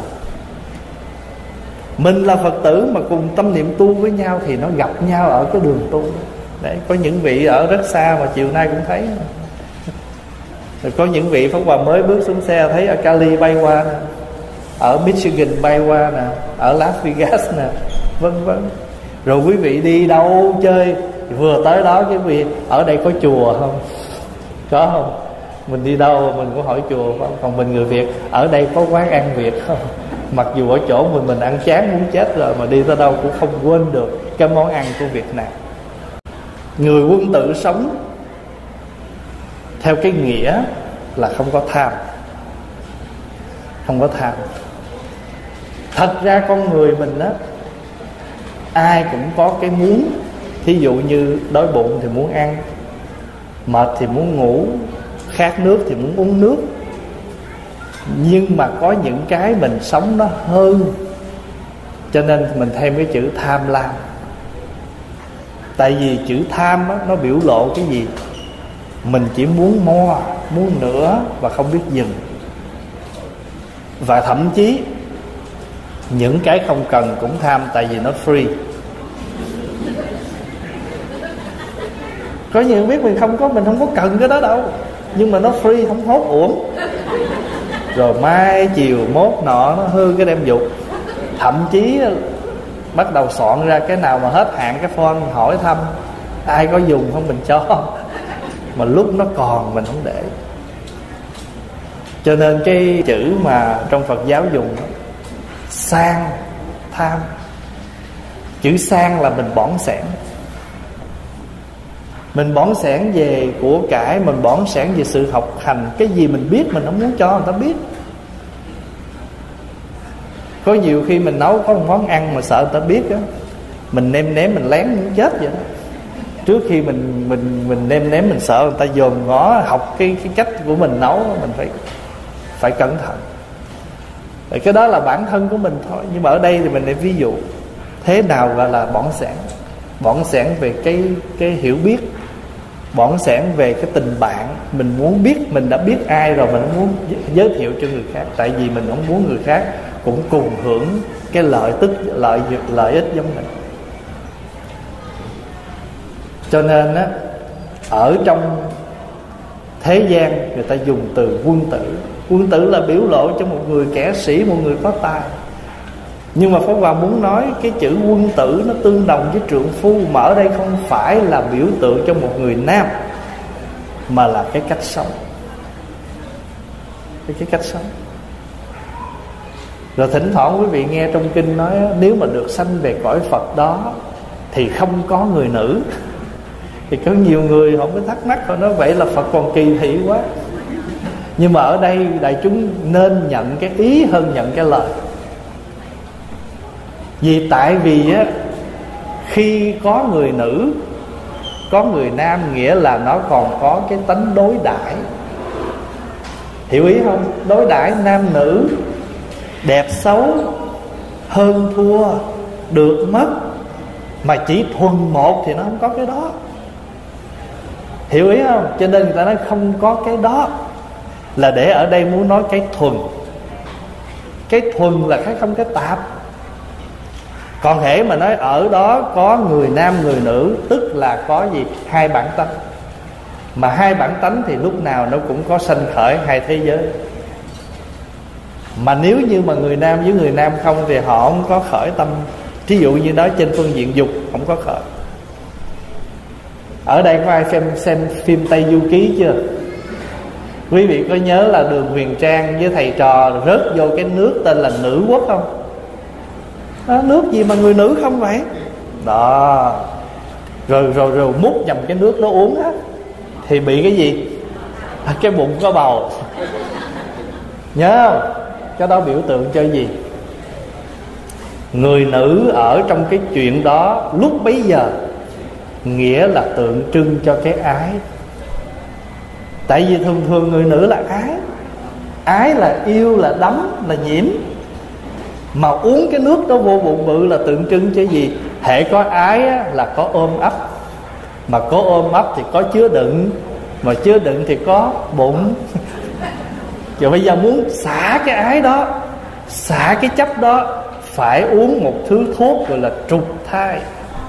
Mình là Phật tử mà cùng tâm niệm tu với nhau thì nó gặp nhau ở cái đường tu. Đấy, có những vị ở rất xa mà chiều nay cũng thấy. Rồi có những vị Pháp Hòa mới bước xuống xe thấy ở Cali bay qua nè, ở Michigan bay qua nè, ở Las Vegas nè, vân vân. Rồi quý vị đi đâu chơi, vừa tới đó cái vị ở đây có chùa không? Có không? Mình đi đâu mình cũng hỏi chùa không? Còn mình người Việt ở đây có quán ăn Việt không? Mặc dù ở chỗ mình mình ăn chán muốn chết rồi, mà đi tới đâu cũng không quên được cái món ăn của Việt Nam. Người quân tử sống theo cái nghĩa là không có tham. Không có tham. Thật ra con người mình á, ai cũng có cái muốn. Thí dụ như đói bụng thì muốn ăn, mệt thì muốn ngủ, khát nước thì muốn uống nước. Nhưng mà có những cái mình sống nó hơn, cho nên mình thêm cái chữ tham lam. Tại vì chữ tham á, nó biểu lộ cái gì? Mình chỉ muốn more, muốn nữa và không biết dừng. Và thậm chí những cái không cần cũng tham, tại vì nó free. Có nhiều biết mình không có, mình không có cần cái đó đâu, nhưng mà nó free, không hốt uổng. Rồi mai chiều mốt nọ nó hư cái đem dục. Thậm chí bắt đầu soạn ra cái nào mà hết hạn cái phone hỏi thăm ai có dùng không mình cho. Mà lúc nó còn mình không để. Cho nên cái chữ mà trong Phật giáo dùng sang tham. Chữ sang là mình bỏn sẻn. Mình bỏn sẻn về của cải, mình bỏn sẻn về sự học hành. Cái gì mình biết mình không muốn cho người ta biết. Có nhiều khi mình nấu có một món ăn mà sợ người ta biết á, mình nêm nếm mình lén muốn chết vậy đó. Trước khi mình mình mình nêm nếm mình sợ người ta dòm ngó học cái cái cách của mình nấu, mình phải phải cẩn thận. Vậy cái đó là bản thân của mình thôi. Nhưng mà ở đây thì mình lại ví dụ thế nào gọi là bỏn sẻn. Bỏn sẻn về cái cái hiểu biết, bỏn sẻn về cái tình bạn. Mình muốn biết, mình đã biết ai rồi mình không muốn giới thiệu cho người khác, tại vì mình không muốn người khác cũng cùng hưởng cái lợi tức lợi lợi ích giống mình. Cho nên á, ở trong thế gian người ta dùng từ quân tử. Quân tử là biểu lộ cho một người kẻ sĩ, một người có tài. Nhưng mà Pháp Hòa muốn nói cái chữ quân tử nó tương đồng với trượng phu, mà ở đây không phải là biểu tượng cho một người nam, mà là cái cách sống. Cái, cái cách sống. Rồi thỉnh thoảng quý vị nghe trong kinh nói nếu mà được sanh về cõi Phật đó thì không có người nữ. Thì có nhiều người họ mới thắc mắc, họ nói vậy là Phật còn kỳ thị quá. Nhưng mà ở đây đại chúng nên nhận cái ý hơn nhận cái lời. Vì tại vì á, khi có người nữ, có người nam, nghĩa là nó còn có cái tánh đối đãi. Hiểu ý không? Đối đãi nam nữ, đẹp xấu, hơn thua, được mất. Mà chỉ thuần một thì nó không có cái đó. Hiểu ý không? Cho nên người ta nói không có cái đó, là để ở đây muốn nói cái thuần. Cái thuần là cái không cái tạp. Còn hễ mà nói ở đó có người nam người nữ, tức là có gì? Hai bản tánh. Mà hai bản tánh thì lúc nào nó cũng có sanh khởi hai thế giới. Mà nếu như mà người nam với người nam không thì họ không có khởi tâm. Thí dụ như đó trên phương diện dục không có khởi. Ở đây có ai xem, xem phim Tây Du Ký chưa? Quý vị có nhớ là Đường Huyền Trang với thầy trò rớt vô cái nước tên là Nữ Quốc không? Đó, nước gì mà người nữ không vậy? Đó. Rồi rồi rồi múc nhầm cái nước đó uống á, thì bị cái gì? À, cái bụng có bầu. Nhớ không? Cái đó biểu tượng cho gì? Người nữ ở trong cái chuyện đó lúc bấy giờ nghĩa là tượng trưng cho cái ái. Tại vì thường thường người nữ là ái. Ái là yêu, là đắm, là nhiễm. Mà uống cái nước đó vô bụng bự là tượng trưng cho gì? Hễ có ái á, là có ôm ấp, mà có ôm ấp thì có chứa đựng, mà chứa đựng thì có bụng. Rồi bây giờ muốn xả cái ái đó, xả cái chấp đó, phải uống một thứ thuốc gọi là trục thai.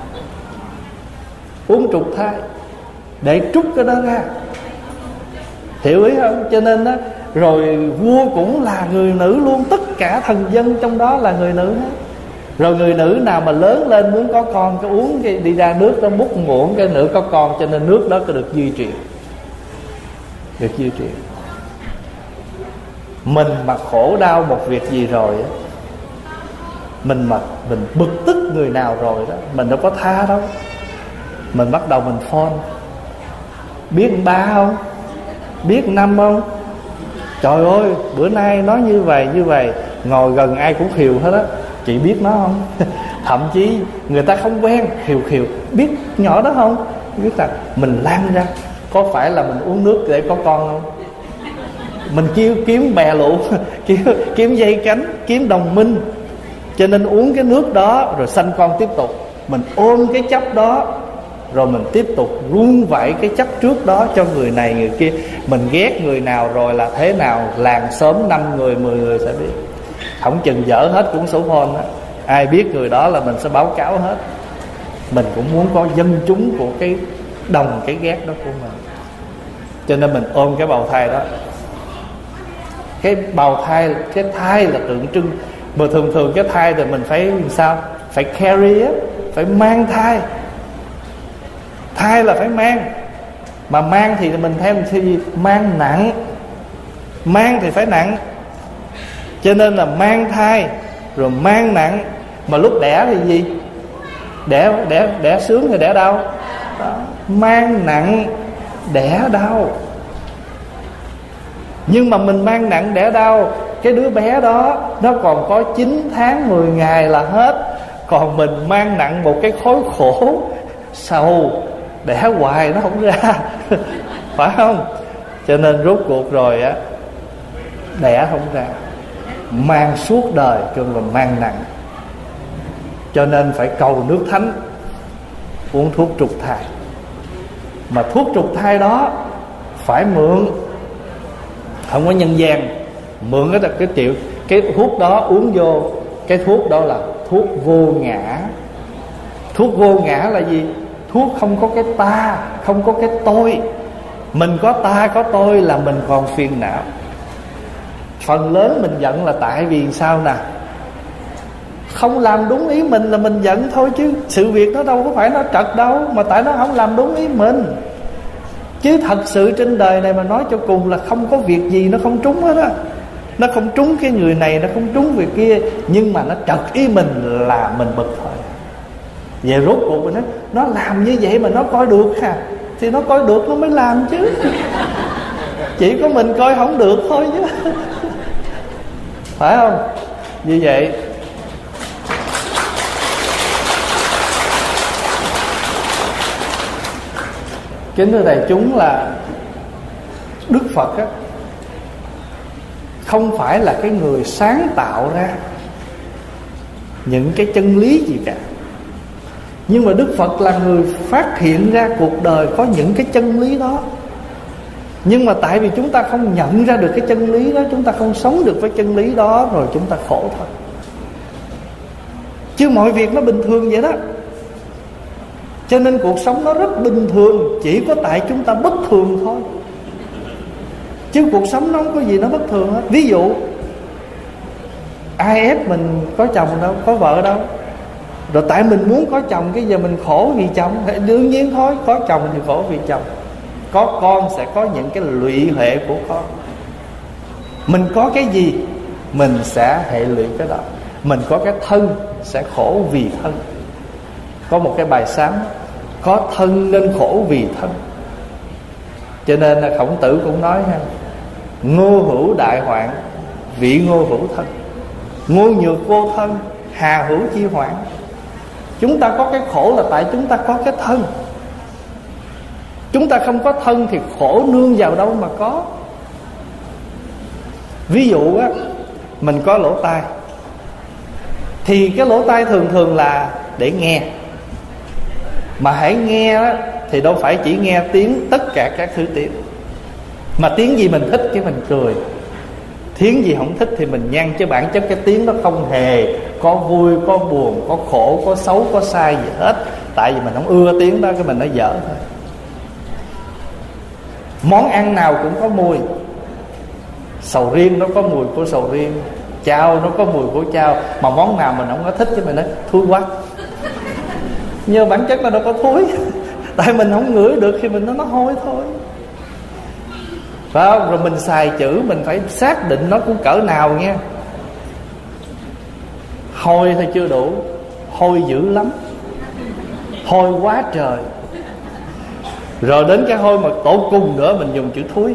Uống trục thai để trút cái đó ra, hiểu ý không? Cho nên đó, rồi vua cũng là người nữ luôn, tất cả thần dân trong đó là người nữ hết. Rồi người nữ nào mà lớn lên muốn có con, cái uống cái đi ra nước đó múc muỗng cái nữa có con, cho nên nước đó có được duy trì, được duy trì. Mình mà khổ đau một việc gì rồi á, mình mà mình bực tức người nào rồi đó, mình đâu có tha đâu. Mình bắt đầu mình phone, biết ba không, biết năm không, trời ơi bữa nay nói như vậy như vậy, ngồi gần ai cũng khiều hết á, chị biết nó không? Thậm chí người ta không quen khiều khiều, biết nhỏ đó không, biết là mình lan ra. Có phải là mình uống nước để có con không? Mình kêu kiếm bè lũ, kiếm, kiếm dây cánh, kiếm đồng minh, cho nên uống cái nước đó rồi sanh con tiếp tục. Mình ôm cái chấp đó, rồi mình tiếp tục run vẩy cái chấp trước đó cho người này người kia. Mình ghét người nào rồi là thế nào, làng xóm năm người mười người sẽ biết. Không chừng dở hết cuốn sổ phone đó. Ai biết người đó là mình sẽ báo cáo hết. Mình cũng muốn có dân chúng của cái đồng cái ghét đó của mình, cho nên mình ôm cái bào thai đó. Cái bào thai, cái thai là tượng trưng. Mà thường thường cái thai thì mình phải sao? Phải carry á, phải mang thai. Thai là phải mang. Mà mang thì mình theo thì mang nặng. Mang thì phải nặng. Cho nên là mang thai rồi mang nặng. Mà lúc đẻ thì gì? Đẻ, đẻ, đẻ sướng hay đẻ đau? Đó. Mang nặng đẻ đau. Nhưng mà mình mang nặng đẻ đau, cái đứa bé đó nó còn có chín tháng mười ngày là hết. Còn mình mang nặng một cái khối khổ sầu, đẻ hoài nó không ra. Phải không? Cho nên rốt cuộc rồi á, đẻ không ra, mang suốt đời kêu là mang nặng. Cho nên phải cầu nước thánh, uống thuốc trục thai. Mà thuốc trục thai đó phải mượn, không có nhân gian. Mượn cái cái triệu cái thuốc đó uống vô, cái thuốc đó là thuốc vô ngã. Thuốc vô ngã là gì? Thuốc không có cái ta, không có cái tôi. Mình có ta có tôi là mình còn phiền não. Phần lớn mình giận là tại vì sao nè? Không làm đúng ý mình là mình giận thôi, chứ sự việc nó đâu có phải nó trật đâu, mà tại nó không làm đúng ý mình. Chứ thật sự trên đời này mà nói cho cùng là không có việc gì nó không trúng hết á. Nó không trúng cái người này, nó không trúng việc kia, nhưng mà nó trật ý mình là mình bực thôi. Vậy rốt cuộc mình nói, nó làm như vậy mà nó coi được ha, thì nó coi được nó mới làm chứ. Chỉ có mình coi không được thôi chứ. Phải không? Như vậy kính thưa đại chúng, là Đức Phật á, không phải là cái người sáng tạo ra những cái chân lý gì cả, nhưng mà Đức Phật là người phát hiện ra cuộc đời có những cái chân lý đó. Nhưng mà tại vì chúng ta không nhận ra được cái chân lý đó, chúng ta không sống được với chân lý đó, rồi chúng ta khổ thôi. Chứ mọi việc nó bình thường vậy đó. Cho nên cuộc sống nó rất bình thường, chỉ có tại chúng ta bất thường thôi. Chứ cuộc sống nó không có gì nó bất thường hết. Ví dụ ai ép mình có chồng đâu, có vợ đâu, rồi tại mình muốn có chồng, cái giờ mình khổ vì chồng. Đương nhiên thôi, có chồng thì khổ vì chồng. Có con sẽ có những cái lụy hệ của con. Mình có cái gì mình sẽ hệ lụy cái đó. Mình có cái thân sẽ khổ vì thân. Có một cái bài sám, có thân nên khổ vì thân. Cho nên là Khổng Tử cũng nói ha, ngô hữu đại hoạn, vị ngô hữu thân. Ngô nhược vô thân, hà hữu chi hoạn. Chúng ta có cái khổ là tại chúng ta có cái thân. Chúng ta không có thân thì khổ nương vào đâu mà có. Ví dụ á, mình có lỗ tai, thì cái lỗ tai thường thường là để nghe. Mà hãy nghe đó, thì đâu phải chỉ nghe tiếng, tất cả các thứ tiếng. Mà tiếng gì mình thích cái mình cười, tiếng gì không thích thì mình nhăn. Chứ bản chất cái tiếng đó không hề có vui, có buồn, có khổ, có xấu, có sai gì hết. Tại vì mình không ưa tiếng đó, cái mình nói dở thôi. Món ăn nào cũng có mùi. Sầu riêng nó có mùi của sầu riêng, chao nó có mùi của chao. Mà món nào mình không có thích cái mình nói thúi quá. Nhưng bản chất nó đâu có thúi. Tại mình không ngửi được khi mình nói nó hôi thôi, phải không? Rồi mình xài chữ mình phải xác định nó cũng cỡ nào nghe. Hôi thôi chưa đủ, hôi dữ lắm, hôi quá trời. Rồi đến cái hôi mà tổ cùng nữa mình dùng chữ thúi.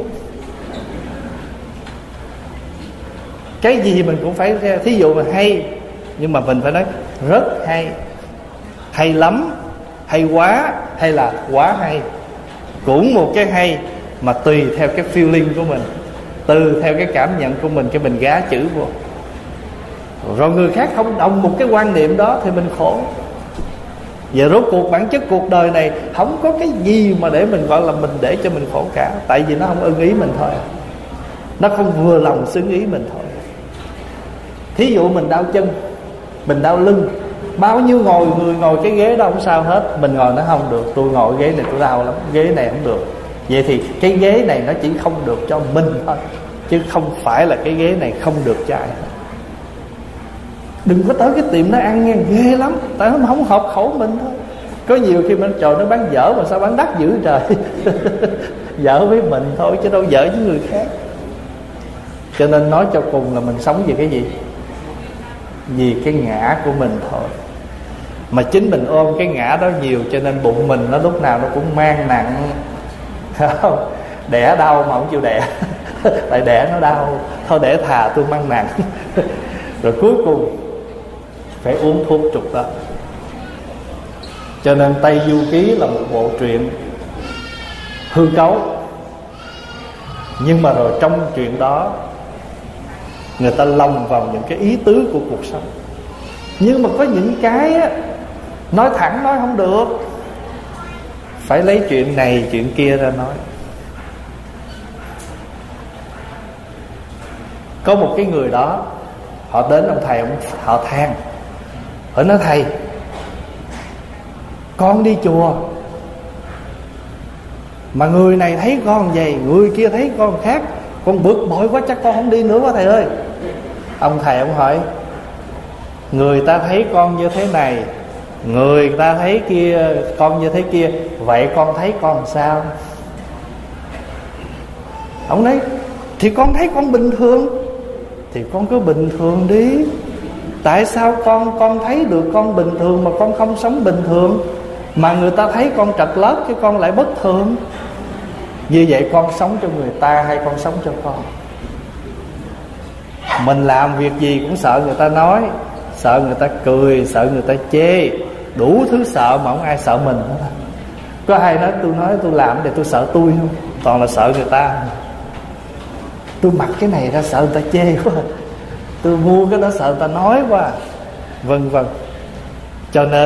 Cái gì mình cũng phải, thí dụ mà hay, nhưng mà mình phải nói rất hay, hay lắm, hay quá, hay là quá hay. Cũng một cái hay mà tùy theo cái feeling của mình, từ theo cái cảm nhận của mình, cái mình gá chữ vô. Rồi người khác không đồng một cái quan niệm đó thì mình khổ. Giờ rốt cuộc bản chất cuộc đời này không có cái gì mà để mình gọi là mình để cho mình khổ cả. Tại vì nó không ưng ý mình thôi, nó không vừa lòng xứng ý mình thôi. Thí dụ mình đau chân, mình đau lưng, bao nhiêu ngồi người ngồi cái ghế đó không sao hết, mình ngồi nó không được, tôi ngồi ghế này tôi đau lắm, ghế này không được. Vậy thì cái ghế này nó chỉ không được cho mình thôi, chứ không phải là cái ghế này không được cho ai hết. Đừng có tới cái tiệm nó ăn nghe, ghê lắm, tại nó không hợp khẩu mình thôi. Có nhiều khi mình trời nó bán dở mà sao bán đắt dữ trời. Dở với mình thôi chứ đâu dở với người khác. Cho nên nói cho cùng là mình sống vì cái gì? Vì cái ngã của mình thôi. Mà chính mình ôm cái ngã đó nhiều, cho nên bụng mình nó lúc nào nó cũng mang nặng, không? Đẻ đau mà không chịu đẻ. Tại đẻ nó đau, thôi để thà tôi mang nặng. Rồi cuối cùng phải uống thuốc trục đó. Cho nên Tây Du Ký là một bộ truyện hư cấu. Nhưng mà rồi trong chuyện đó người ta lồng vào những cái ý tứ của cuộc sống. Nhưng mà có những cái á, nói thẳng nói không được, phải lấy chuyện này chuyện kia ra nói. Có một cái người đó, họ đến ông thầy, ông, họ than. Họ nói thầy, con đi chùa mà người này thấy con vậy, người kia thấy con khác, con bực bội quá, chắc con không đi nữa quá thầy ơi. Ông thầy ông hỏi, người ta thấy con như thế này, người ta thấy kia con như thế kia, vậy con thấy con sao? Ông nói thì con thấy con bình thường, thì con cứ bình thường đi. Tại sao con con thấy được con bình thường mà con không sống bình thường, mà người ta thấy con trật lất chứ con lại bất thường? Như vậy con sống cho người ta hay con sống cho con? Mình làm việc gì cũng sợ người ta nói, sợ người ta cười, sợ người ta chê, đủ thứ sợ mà không ai sợ mình hết. Có ai nói tôi nói tôi làm để tôi sợ tôi không? Toàn là sợ người ta. Tôi mặc cái này ra sợ người ta chê quá, tôi mua cái đó sợ người ta nói quá, vân vân. Cho nên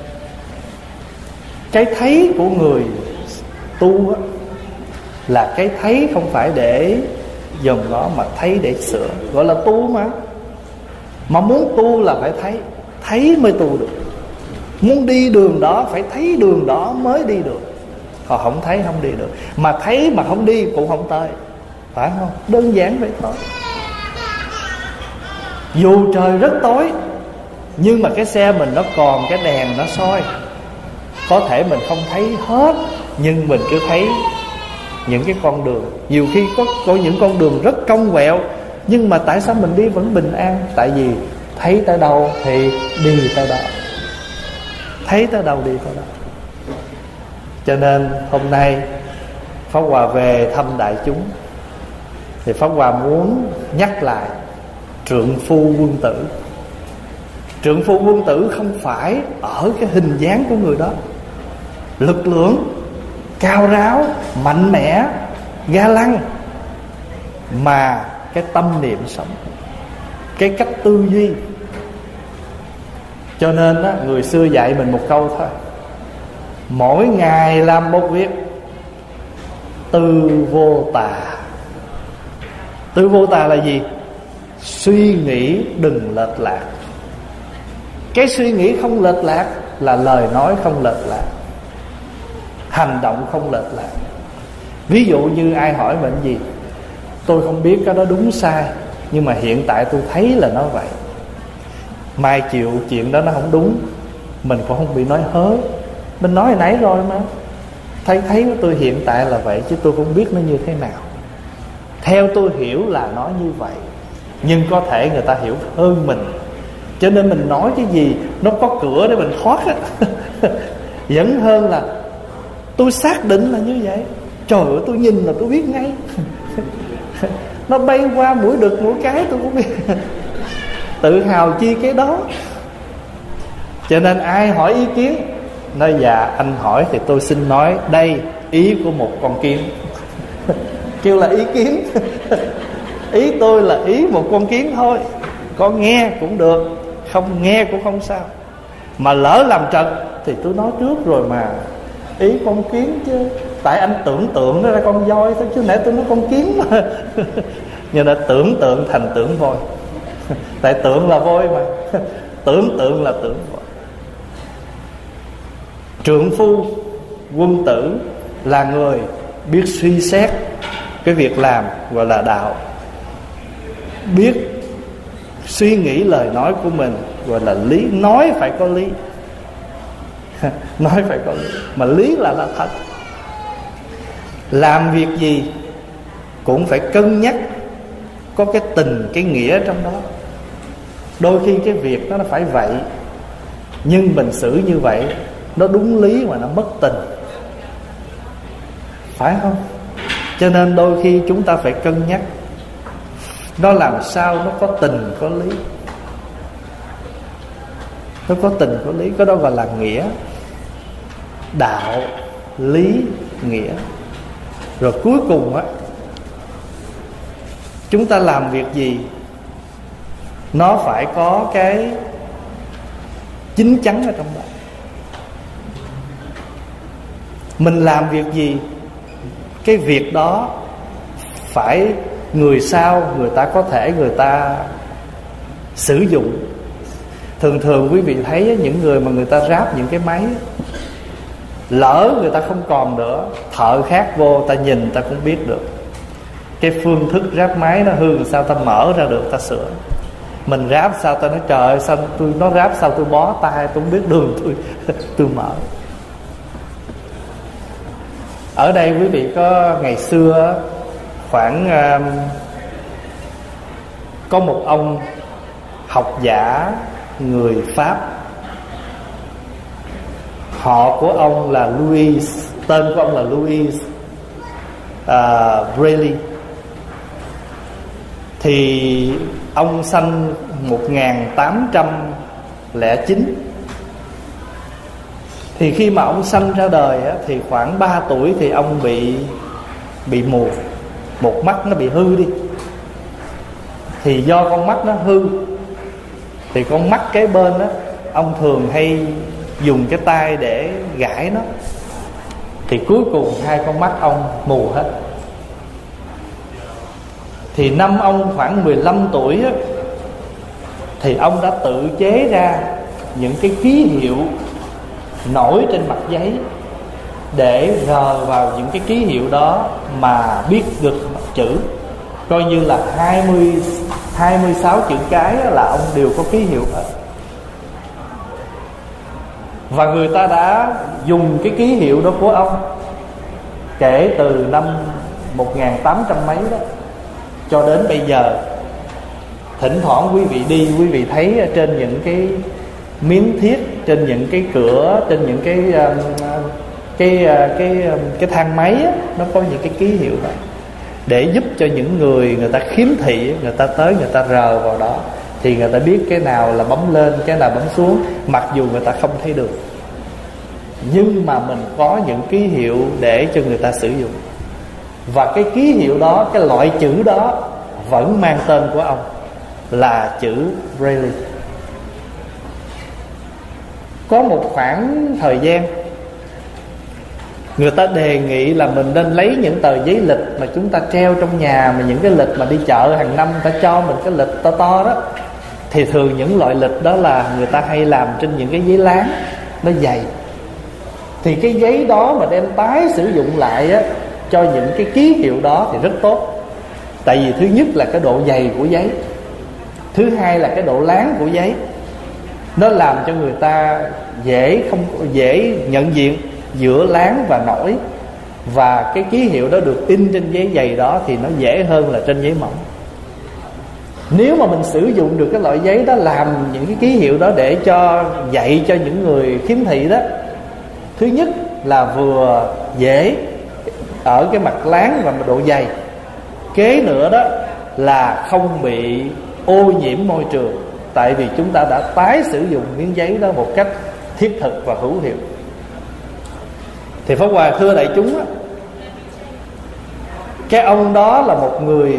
cái thấy của người tu á, là cái thấy không phải để dòm ngó, mà thấy để sửa, gọi là tu mà. Mà muốn tu là phải thấy, thấy mới tu được. Muốn đi đường đó phải thấy đường đó mới đi được, còn không thấy không đi được. Mà thấy mà không đi cũng không tới, phải không? Đơn giản vậy thôi. Dù trời rất tối, nhưng mà cái xe mình nó còn cái đèn nó soi, có thể mình không thấy hết, nhưng mình cứ thấy những cái con đường. Nhiều khi có, có những con đường rất cong quẹo, nhưng mà tại sao mình đi vẫn bình an? Tại vì thấy tới đâu thì đi tới đó, thấy tới đâu đi tới đó. Cho nên hôm nay Pháp Hòa về thăm đại chúng, thì Pháp Hòa muốn nhắc lại trượng phu quân tử. Trượng phu quân tử không phải ở cái hình dáng của người đó, lực lượng, cao ráo, mạnh mẽ, ga lăng, mà cái tâm niệm sống, cái cách tư duy. Cho nên á, người xưa dạy mình một câu thôi: mỗi ngày làm một việc, tư vô tà. Tư vô tà là gì? Suy nghĩ đừng lệch lạc. Cái suy nghĩ không lệch lạc là lời nói không lệch lạc, hành động không lệch lạc. Ví dụ như ai hỏi mình gì, tôi không biết cái đó đúng sai, nhưng mà hiện tại tôi thấy là nó vậy. Mai chịu chuyện đó nó không đúng, mình cũng không bị nói hớ. Mình nói hồi nãy rồi mà, thấy thấy của tôi hiện tại là vậy, chứ tôi không biết nó như thế nào. Theo tôi hiểu là nó như vậy, nhưng có thể người ta hiểu hơn mình, cho nên mình nói cái gì nó có cửa để mình thoát á. Vẫn hơn là tôi xác định là như vậy. Trời ơi, tôi nhìn là tôi biết ngay. Nó bay qua mũi đực mũi cái tôi cũng biết. Tự hào chi cái đó. Cho nên ai hỏi ý kiến, nói dạ anh hỏi thì tôi xin nói đây ý của một con kiến. Kêu là ý kiến. Ý tôi là ý một con kiến thôi, có nghe cũng được, không nghe cũng không sao. Mà lỡ làm trật thì tôi nói trước rồi mà, ý con kiến chứ. Tại anh tưởng tượng nó là con voi thôi, chứ nãy tôi nói con kiến mà. Nhưng đã tưởng tượng thành tưởng voi. Tại tưởng là voi mà. Tưởng tượng là tưởng voi. Trượng phu, quân tử là người biết suy xét cái việc làm gọi là đạo, biết suy nghĩ lời nói của mình gọi là lý. Nói phải có lý. Nói phải có lý, mà lý là là thật. Làm việc gì cũng phải cân nhắc, có cái tình, cái nghĩa trong đó. Đôi khi cái việc đó nó phải vậy, nhưng mình xử như vậy nó đúng lý mà nó mất tình, phải không? Cho nên đôi khi chúng ta phải cân nhắc nó làm sao nó có tình có lý. Nó có tình có lý, cái đó gọi là nghĩa. Đạo, lý, nghĩa. Rồi cuối cùng á, chúng ta làm việc gì nó phải có cái chín chắn ở trong đó. Mình làm việc gì, cái việc đó phải người sau người ta có thể người ta sử dụng. Thường thường quý vị thấy những người mà người ta ráp những cái máy, lỡ người ta không còn nữa, thợ khác vô ta nhìn ta cũng biết được cái phương thức ráp máy nó hư làm sao ta mở ra được, ta sửa. Mình ráp sao ta nói trời ơi, sao tôi nó ráp sao tôi bó tay, tôi không biết đường tôi tôi mở. Ở đây quý vị có ngày xưa khoảng um, có một ông học giả người Pháp, họ của ông là Louis, tên của ông là Louis uh, Braille. Thì ông sanh một nghìn tám trăm lẻ chín. Thì khi mà ông sanh ra đời á, thì khoảng ba tuổi thì ông bị bị mù, một mắt nó bị hư đi. Thì do con mắt nó hư, thì con mắt kế bên á, ông thường hay dùng cái tay để gãi nó. Thì cuối cùng hai con mắt ông mù hết. Thì năm ông khoảng mười lăm tuổi á, thì ông đã tự chế ra những cái ký hiệu nổi trên mặt giấy, để rờ vào những cái ký hiệu đó mà biết được chữ. Coi như là hai mươi, hai mươi sáu chữ cái là ông đều có ký hiệu hết. Và người ta đã dùng cái ký hiệu đó của ông kể từ năm một nghìn tám trăm mấy đó cho đến bây giờ. Thỉnh thoảng quý vị đi, quý vị thấy trên những cái miếng thiết, trên những cái cửa, trên những cái cái cái cái, cái thang máy á, nó có những cái ký hiệu đó, để giúp cho những người người ta khiếm thị, người ta tới người ta rờ vào đó thì người ta biết cái nào là bấm lên, cái nào bấm xuống, mặc dù người ta không thấy được, nhưng mà mình có những ký hiệu để cho người ta sử dụng. Và cái ký hiệu đó, cái loại chữ đó vẫn mang tên của ông là chữ Braille. Có một khoảng thời gian Người ta đề nghị là mình nên lấy những tờ giấy lịch mà chúng ta treo trong nhà, mà những cái lịch mà đi chợ hàng năm người ta cho mình cái lịch to to đó, thì thường những loại lịch đó là người ta hay làm trên những cái giấy láng nó dày. Thì cái giấy đó mà đem tái sử dụng lại á, cho những cái ký hiệu đó thì rất tốt. Tại vì thứ nhất là cái độ dày của giấy, thứ hai là cái độ láng của giấy, nó làm cho người ta dễ không dễ nhận diện giữa láng và nổi. Và cái ký hiệu đó được in trên giấy dày đó thì nó dễ hơn là trên giấy mỏng. Nếu mà mình sử dụng được cái loại giấy đó làm những cái ký hiệu đó để cho dạy cho những người khiếm thị đó, thứ nhất là vừa dễ ở cái mặt láng và độ dày, kế nữa đó là không bị ô nhiễm môi trường, tại vì chúng ta đã tái sử dụng miếng giấy đó một cách thiết thực và hữu hiệu. Thì Pháp Hòa thưa đại chúng á, cái ông đó là một người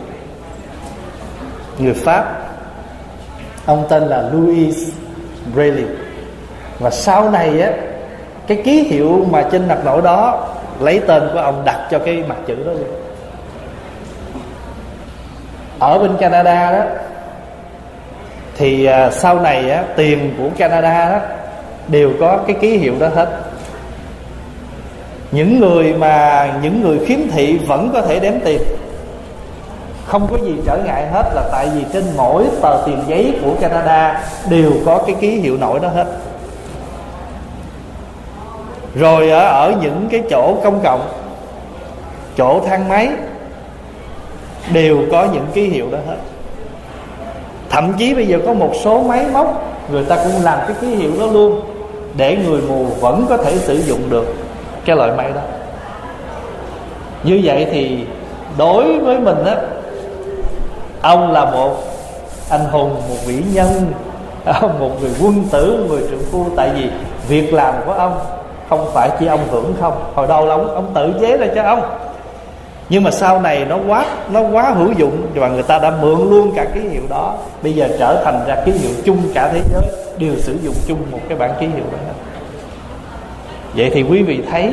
người Pháp, ông tên là Louis Braille. Và sau này á, cái ký hiệu mà trên mặt nổi đó lấy tên của ông đặt cho cái mặt chữ đó luôn. Ở bên Canada đó thì uh, sau này á, tiền của Canada đó đều có cái ký hiệu đó hết. Những người mà những người khiếm thị vẫn có thể đếm tiền, không có gì trở ngại hết, là tại vì trên mỗi tờ tiền giấy của Canada đều có cái ký hiệu nổi đó hết. Rồi ở, ở những cái chỗ công cộng, chỗ thang máy đều có những ký hiệu đó hết. Thậm chí bây giờ có một số máy móc người ta cũng làm cái ký hiệu đó luôn, để người mù vẫn có thể sử dụng được cái loại máy đó. Như vậy thì đối với mình á, ông là một anh hùng, một vĩ nhân, một người quân tử, một người trượng phu. Tại vì việc làm của ông không phải chỉ ông hưởng không. Hồi đầu là ông, ông tự chế ra cho ông, nhưng mà sau này nó quá nó quá hữu dụng và người ta đã mượn luôn cả ký hiệu đó. Bây giờ trở thành ra ký hiệu chung, cả thế giới đều sử dụng chung một cái bản ký hiệu đó. Vậy thì quý vị thấy,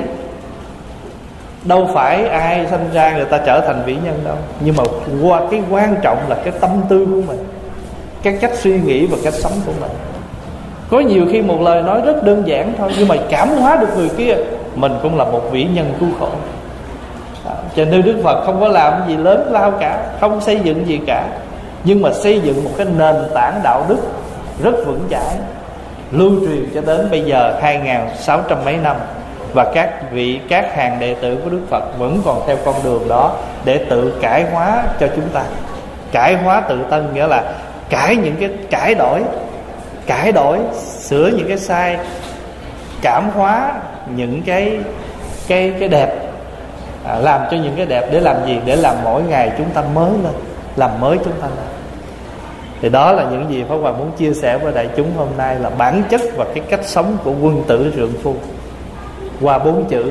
đâu phải ai sinh ra người ta trở thành vĩ nhân đâu, nhưng mà qua cái quan trọng là cái tâm tư của mình, cái cách suy nghĩ và cách sống của mình. Có nhiều khi một lời nói rất đơn giản thôi, nhưng mà cảm hóa được người kia, mình cũng là một vĩ nhân cứu khổ. Cho nên Đức Phật không có làm gì lớn lao cả, không xây dựng gì cả, nhưng mà xây dựng một cái nền tảng đạo đức rất vững chãi, lưu truyền cho đến bây giờ hai nghìn sáu trăm mấy năm. Và các vị, các hàng đệ tử của Đức Phật vẫn còn theo con đường đó để tự cải hóa cho chúng ta. Cải hóa tự tân nghĩa là cải những cái cải đổi, cải đổi, sửa những cái sai, cảm hóa những cái cái cái đẹp, à, làm cho những cái đẹp để làm gì? Để làm mỗi ngày chúng ta mới lên, làm mới chúng ta lên. Thì đó là những gì Pháp Hòa muốn chia sẻ với đại chúng hôm nay, là bản chất và cái cách sống của quân tử trượng phu qua bốn chữ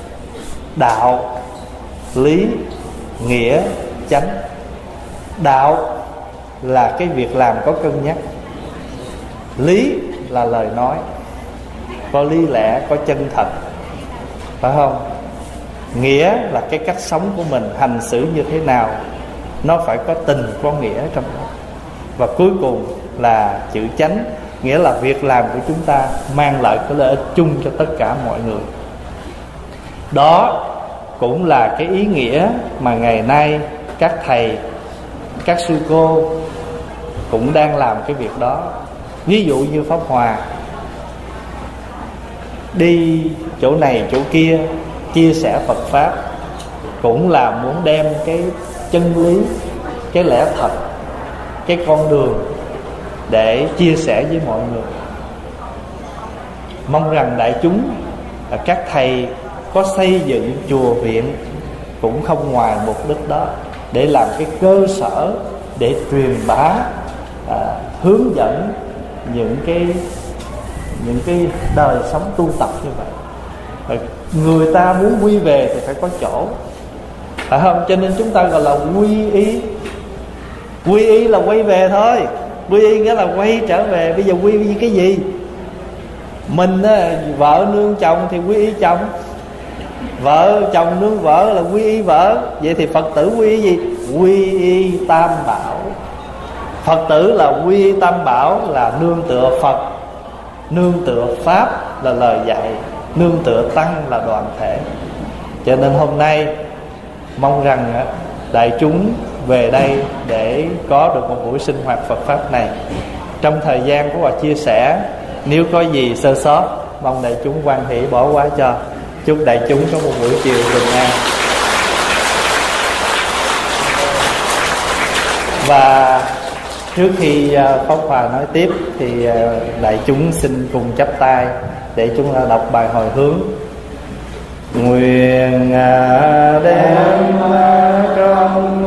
đạo, lý, nghĩa, chánh. Đạo là cái việc làm có cân nhắc, lý là lời nói có lý lẽ, có chân thật, phải không? Nghĩa là cái cách sống của mình hành xử như thế nào, nó phải có tình, có nghĩa trong đó. Và cuối cùng là chữ chánh, nghĩa là việc làm của chúng ta mang lại cái lợi ích chung cho tất cả mọi người. Đó cũng là cái ý nghĩa mà ngày nay các thầy, các sư cô cũng đang làm cái việc đó. Ví dụ như Pháp Hòa đi chỗ này chỗ kia chia sẻ Phật Pháp, cũng là muốn đem cái chân lý, cái lẽ thật, cái con đường để chia sẻ với mọi người. Mong rằng đại chúng, các thầy có xây dựng chùa viện cũng không ngoài mục đích đó, để làm cái cơ sở để truyền bá, à, hướng dẫn những cái những cái đời sống tu tập như vậy. Rồi người ta muốn quy về thì phải có chỗ, phải không? Cho nên chúng ta gọi là quy y. Quy y là quay về thôi. Quy y nghĩa là quay trở về. Bây giờ quy y cái gì? Mình á, vợ nương chồng thì quy y chồng, Vợ chồng nương vợ là quy y vợ. Vậy thì Phật tử quy y gì? Quy y Tam Bảo. Phật tử là quy y Tam Bảo, là nương tựa Phật, nương tựa Pháp là lời dạy, nương tựa Tăng là đoàn thể. Cho nên hôm nay mong rằng đại chúng về đây để có được một buổi sinh hoạt Phật Pháp này. Trong thời gian của Hòa chia sẻ, nếu có gì sơ sót, mong đại chúng hoan hỷ bỏ qua cho. Chúc đại chúng có một buổi chiều bình an. Và trước khi Pháp Hòa nói tiếp thì đại chúng xin cùng chắp tay để chúng ta đọc bài hồi hướng. Nguyện đem trong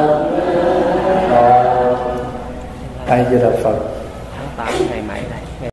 A Di Đà Phật.